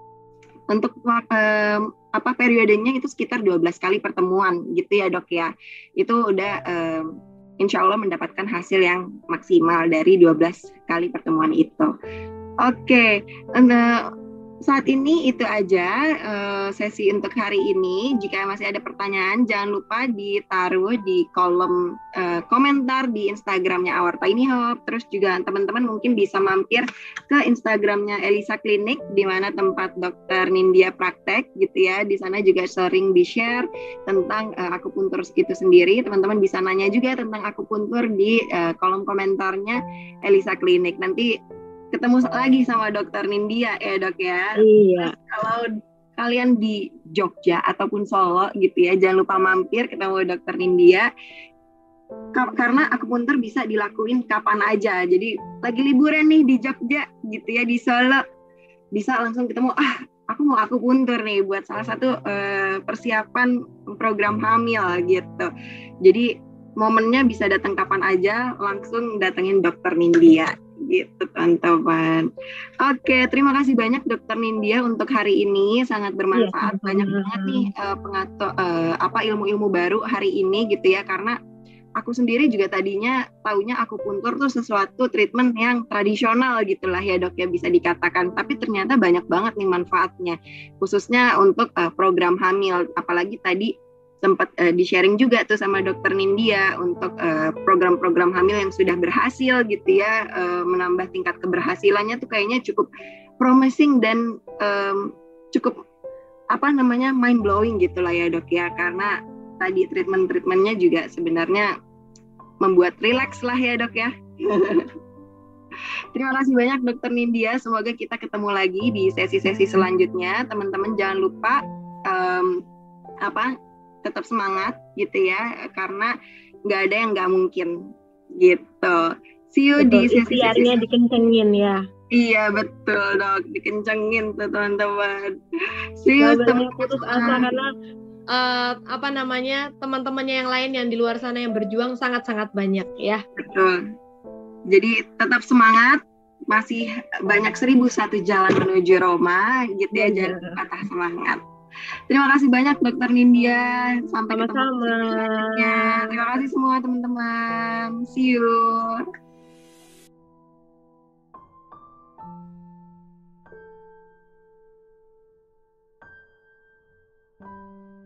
Untuk um, apa periodenya itu sekitar dua belas kali pertemuan gitu ya, Dok ya. Itu udah um, insya Allah mendapatkan hasil yang maksimal dari dua belas kali pertemuan itu. Oke, okay. Saat ini itu aja uh, sesi untuk hari ini. Jika masih ada pertanyaan, jangan lupa ditaruh di kolom uh, komentar di Instagramnya Our Tiny Hope. Terus juga teman-teman mungkin bisa mampir ke Instagramnya Elisa Klinik, di mana tempat Dokter Nindya praktek gitu ya. Di sana juga sering di-share tentang uh, akupuntur itu sendiri. Teman-teman bisa nanya juga tentang akupuntur di uh, kolom komentarnya Elisa Klinik. Nanti ketemu lagi sama Dokter Nindya ya, Dok ya. Iya. Terus kalau kalian di Jogja ataupun Solo gitu ya, jangan lupa mampir ketemu Dokter Nindya. Karena akupuntur bisa dilakuin kapan aja. Jadi lagi liburan nih di Jogja gitu ya, di Solo, bisa langsung ketemu, ah aku aku mau akupuntur nih buat salah satu uh, persiapan program hamil gitu. Jadi momennya bisa datang kapan aja, langsung datengin Dokter Nindya gitu teman-teman. Oke, terima kasih banyak Dokter Nindya untuk hari ini, sangat bermanfaat. Ya, banyak banget nih uh, pengato, uh, apa ilmu-ilmu baru hari ini gitu ya, karena aku sendiri juga tadinya taunya akupuntur tuh sesuatu treatment yang tradisional gitulah ya dok ya bisa dikatakan, tapi ternyata banyak banget nih manfaatnya khususnya untuk uh, program hamil, apalagi tadi sempat uh, di-sharing juga tuh sama Dokter Nindya untuk uh, program-program hamil yang sudah berhasil gitu ya, uh, menambah tingkat keberhasilannya tuh kayaknya cukup promising dan um, cukup apa namanya mind blowing gitulah ya dok ya, karena tadi treatment-treatmentnya juga sebenarnya membuat rileks lah ya dok ya. Terima kasih banyak Dokter Nindya, semoga kita ketemu lagi di sesi-sesi selanjutnya. Teman-teman jangan lupa um, apa tetap semangat gitu ya, karena nggak ada yang nggak mungkin gitu. See you betul, di sesi-sesi ikhtiarnya dikencengin ya. Iya betul dok, dikencengin tuh teman-teman. See you teman-teman. Putus asa karena Uh, apa namanya teman-temannya yang lain yang di luar sana yang berjuang sangat-sangat banyak ya. Betul. Jadi tetap semangat, masih banyak seribu satu jalan menuju Roma gitu ya, jangan patah semangat. Terima kasih banyak Dokter Nindya, sampai sama-sama. Ketemu selanjutnya. Terima kasih semua teman-teman. See you.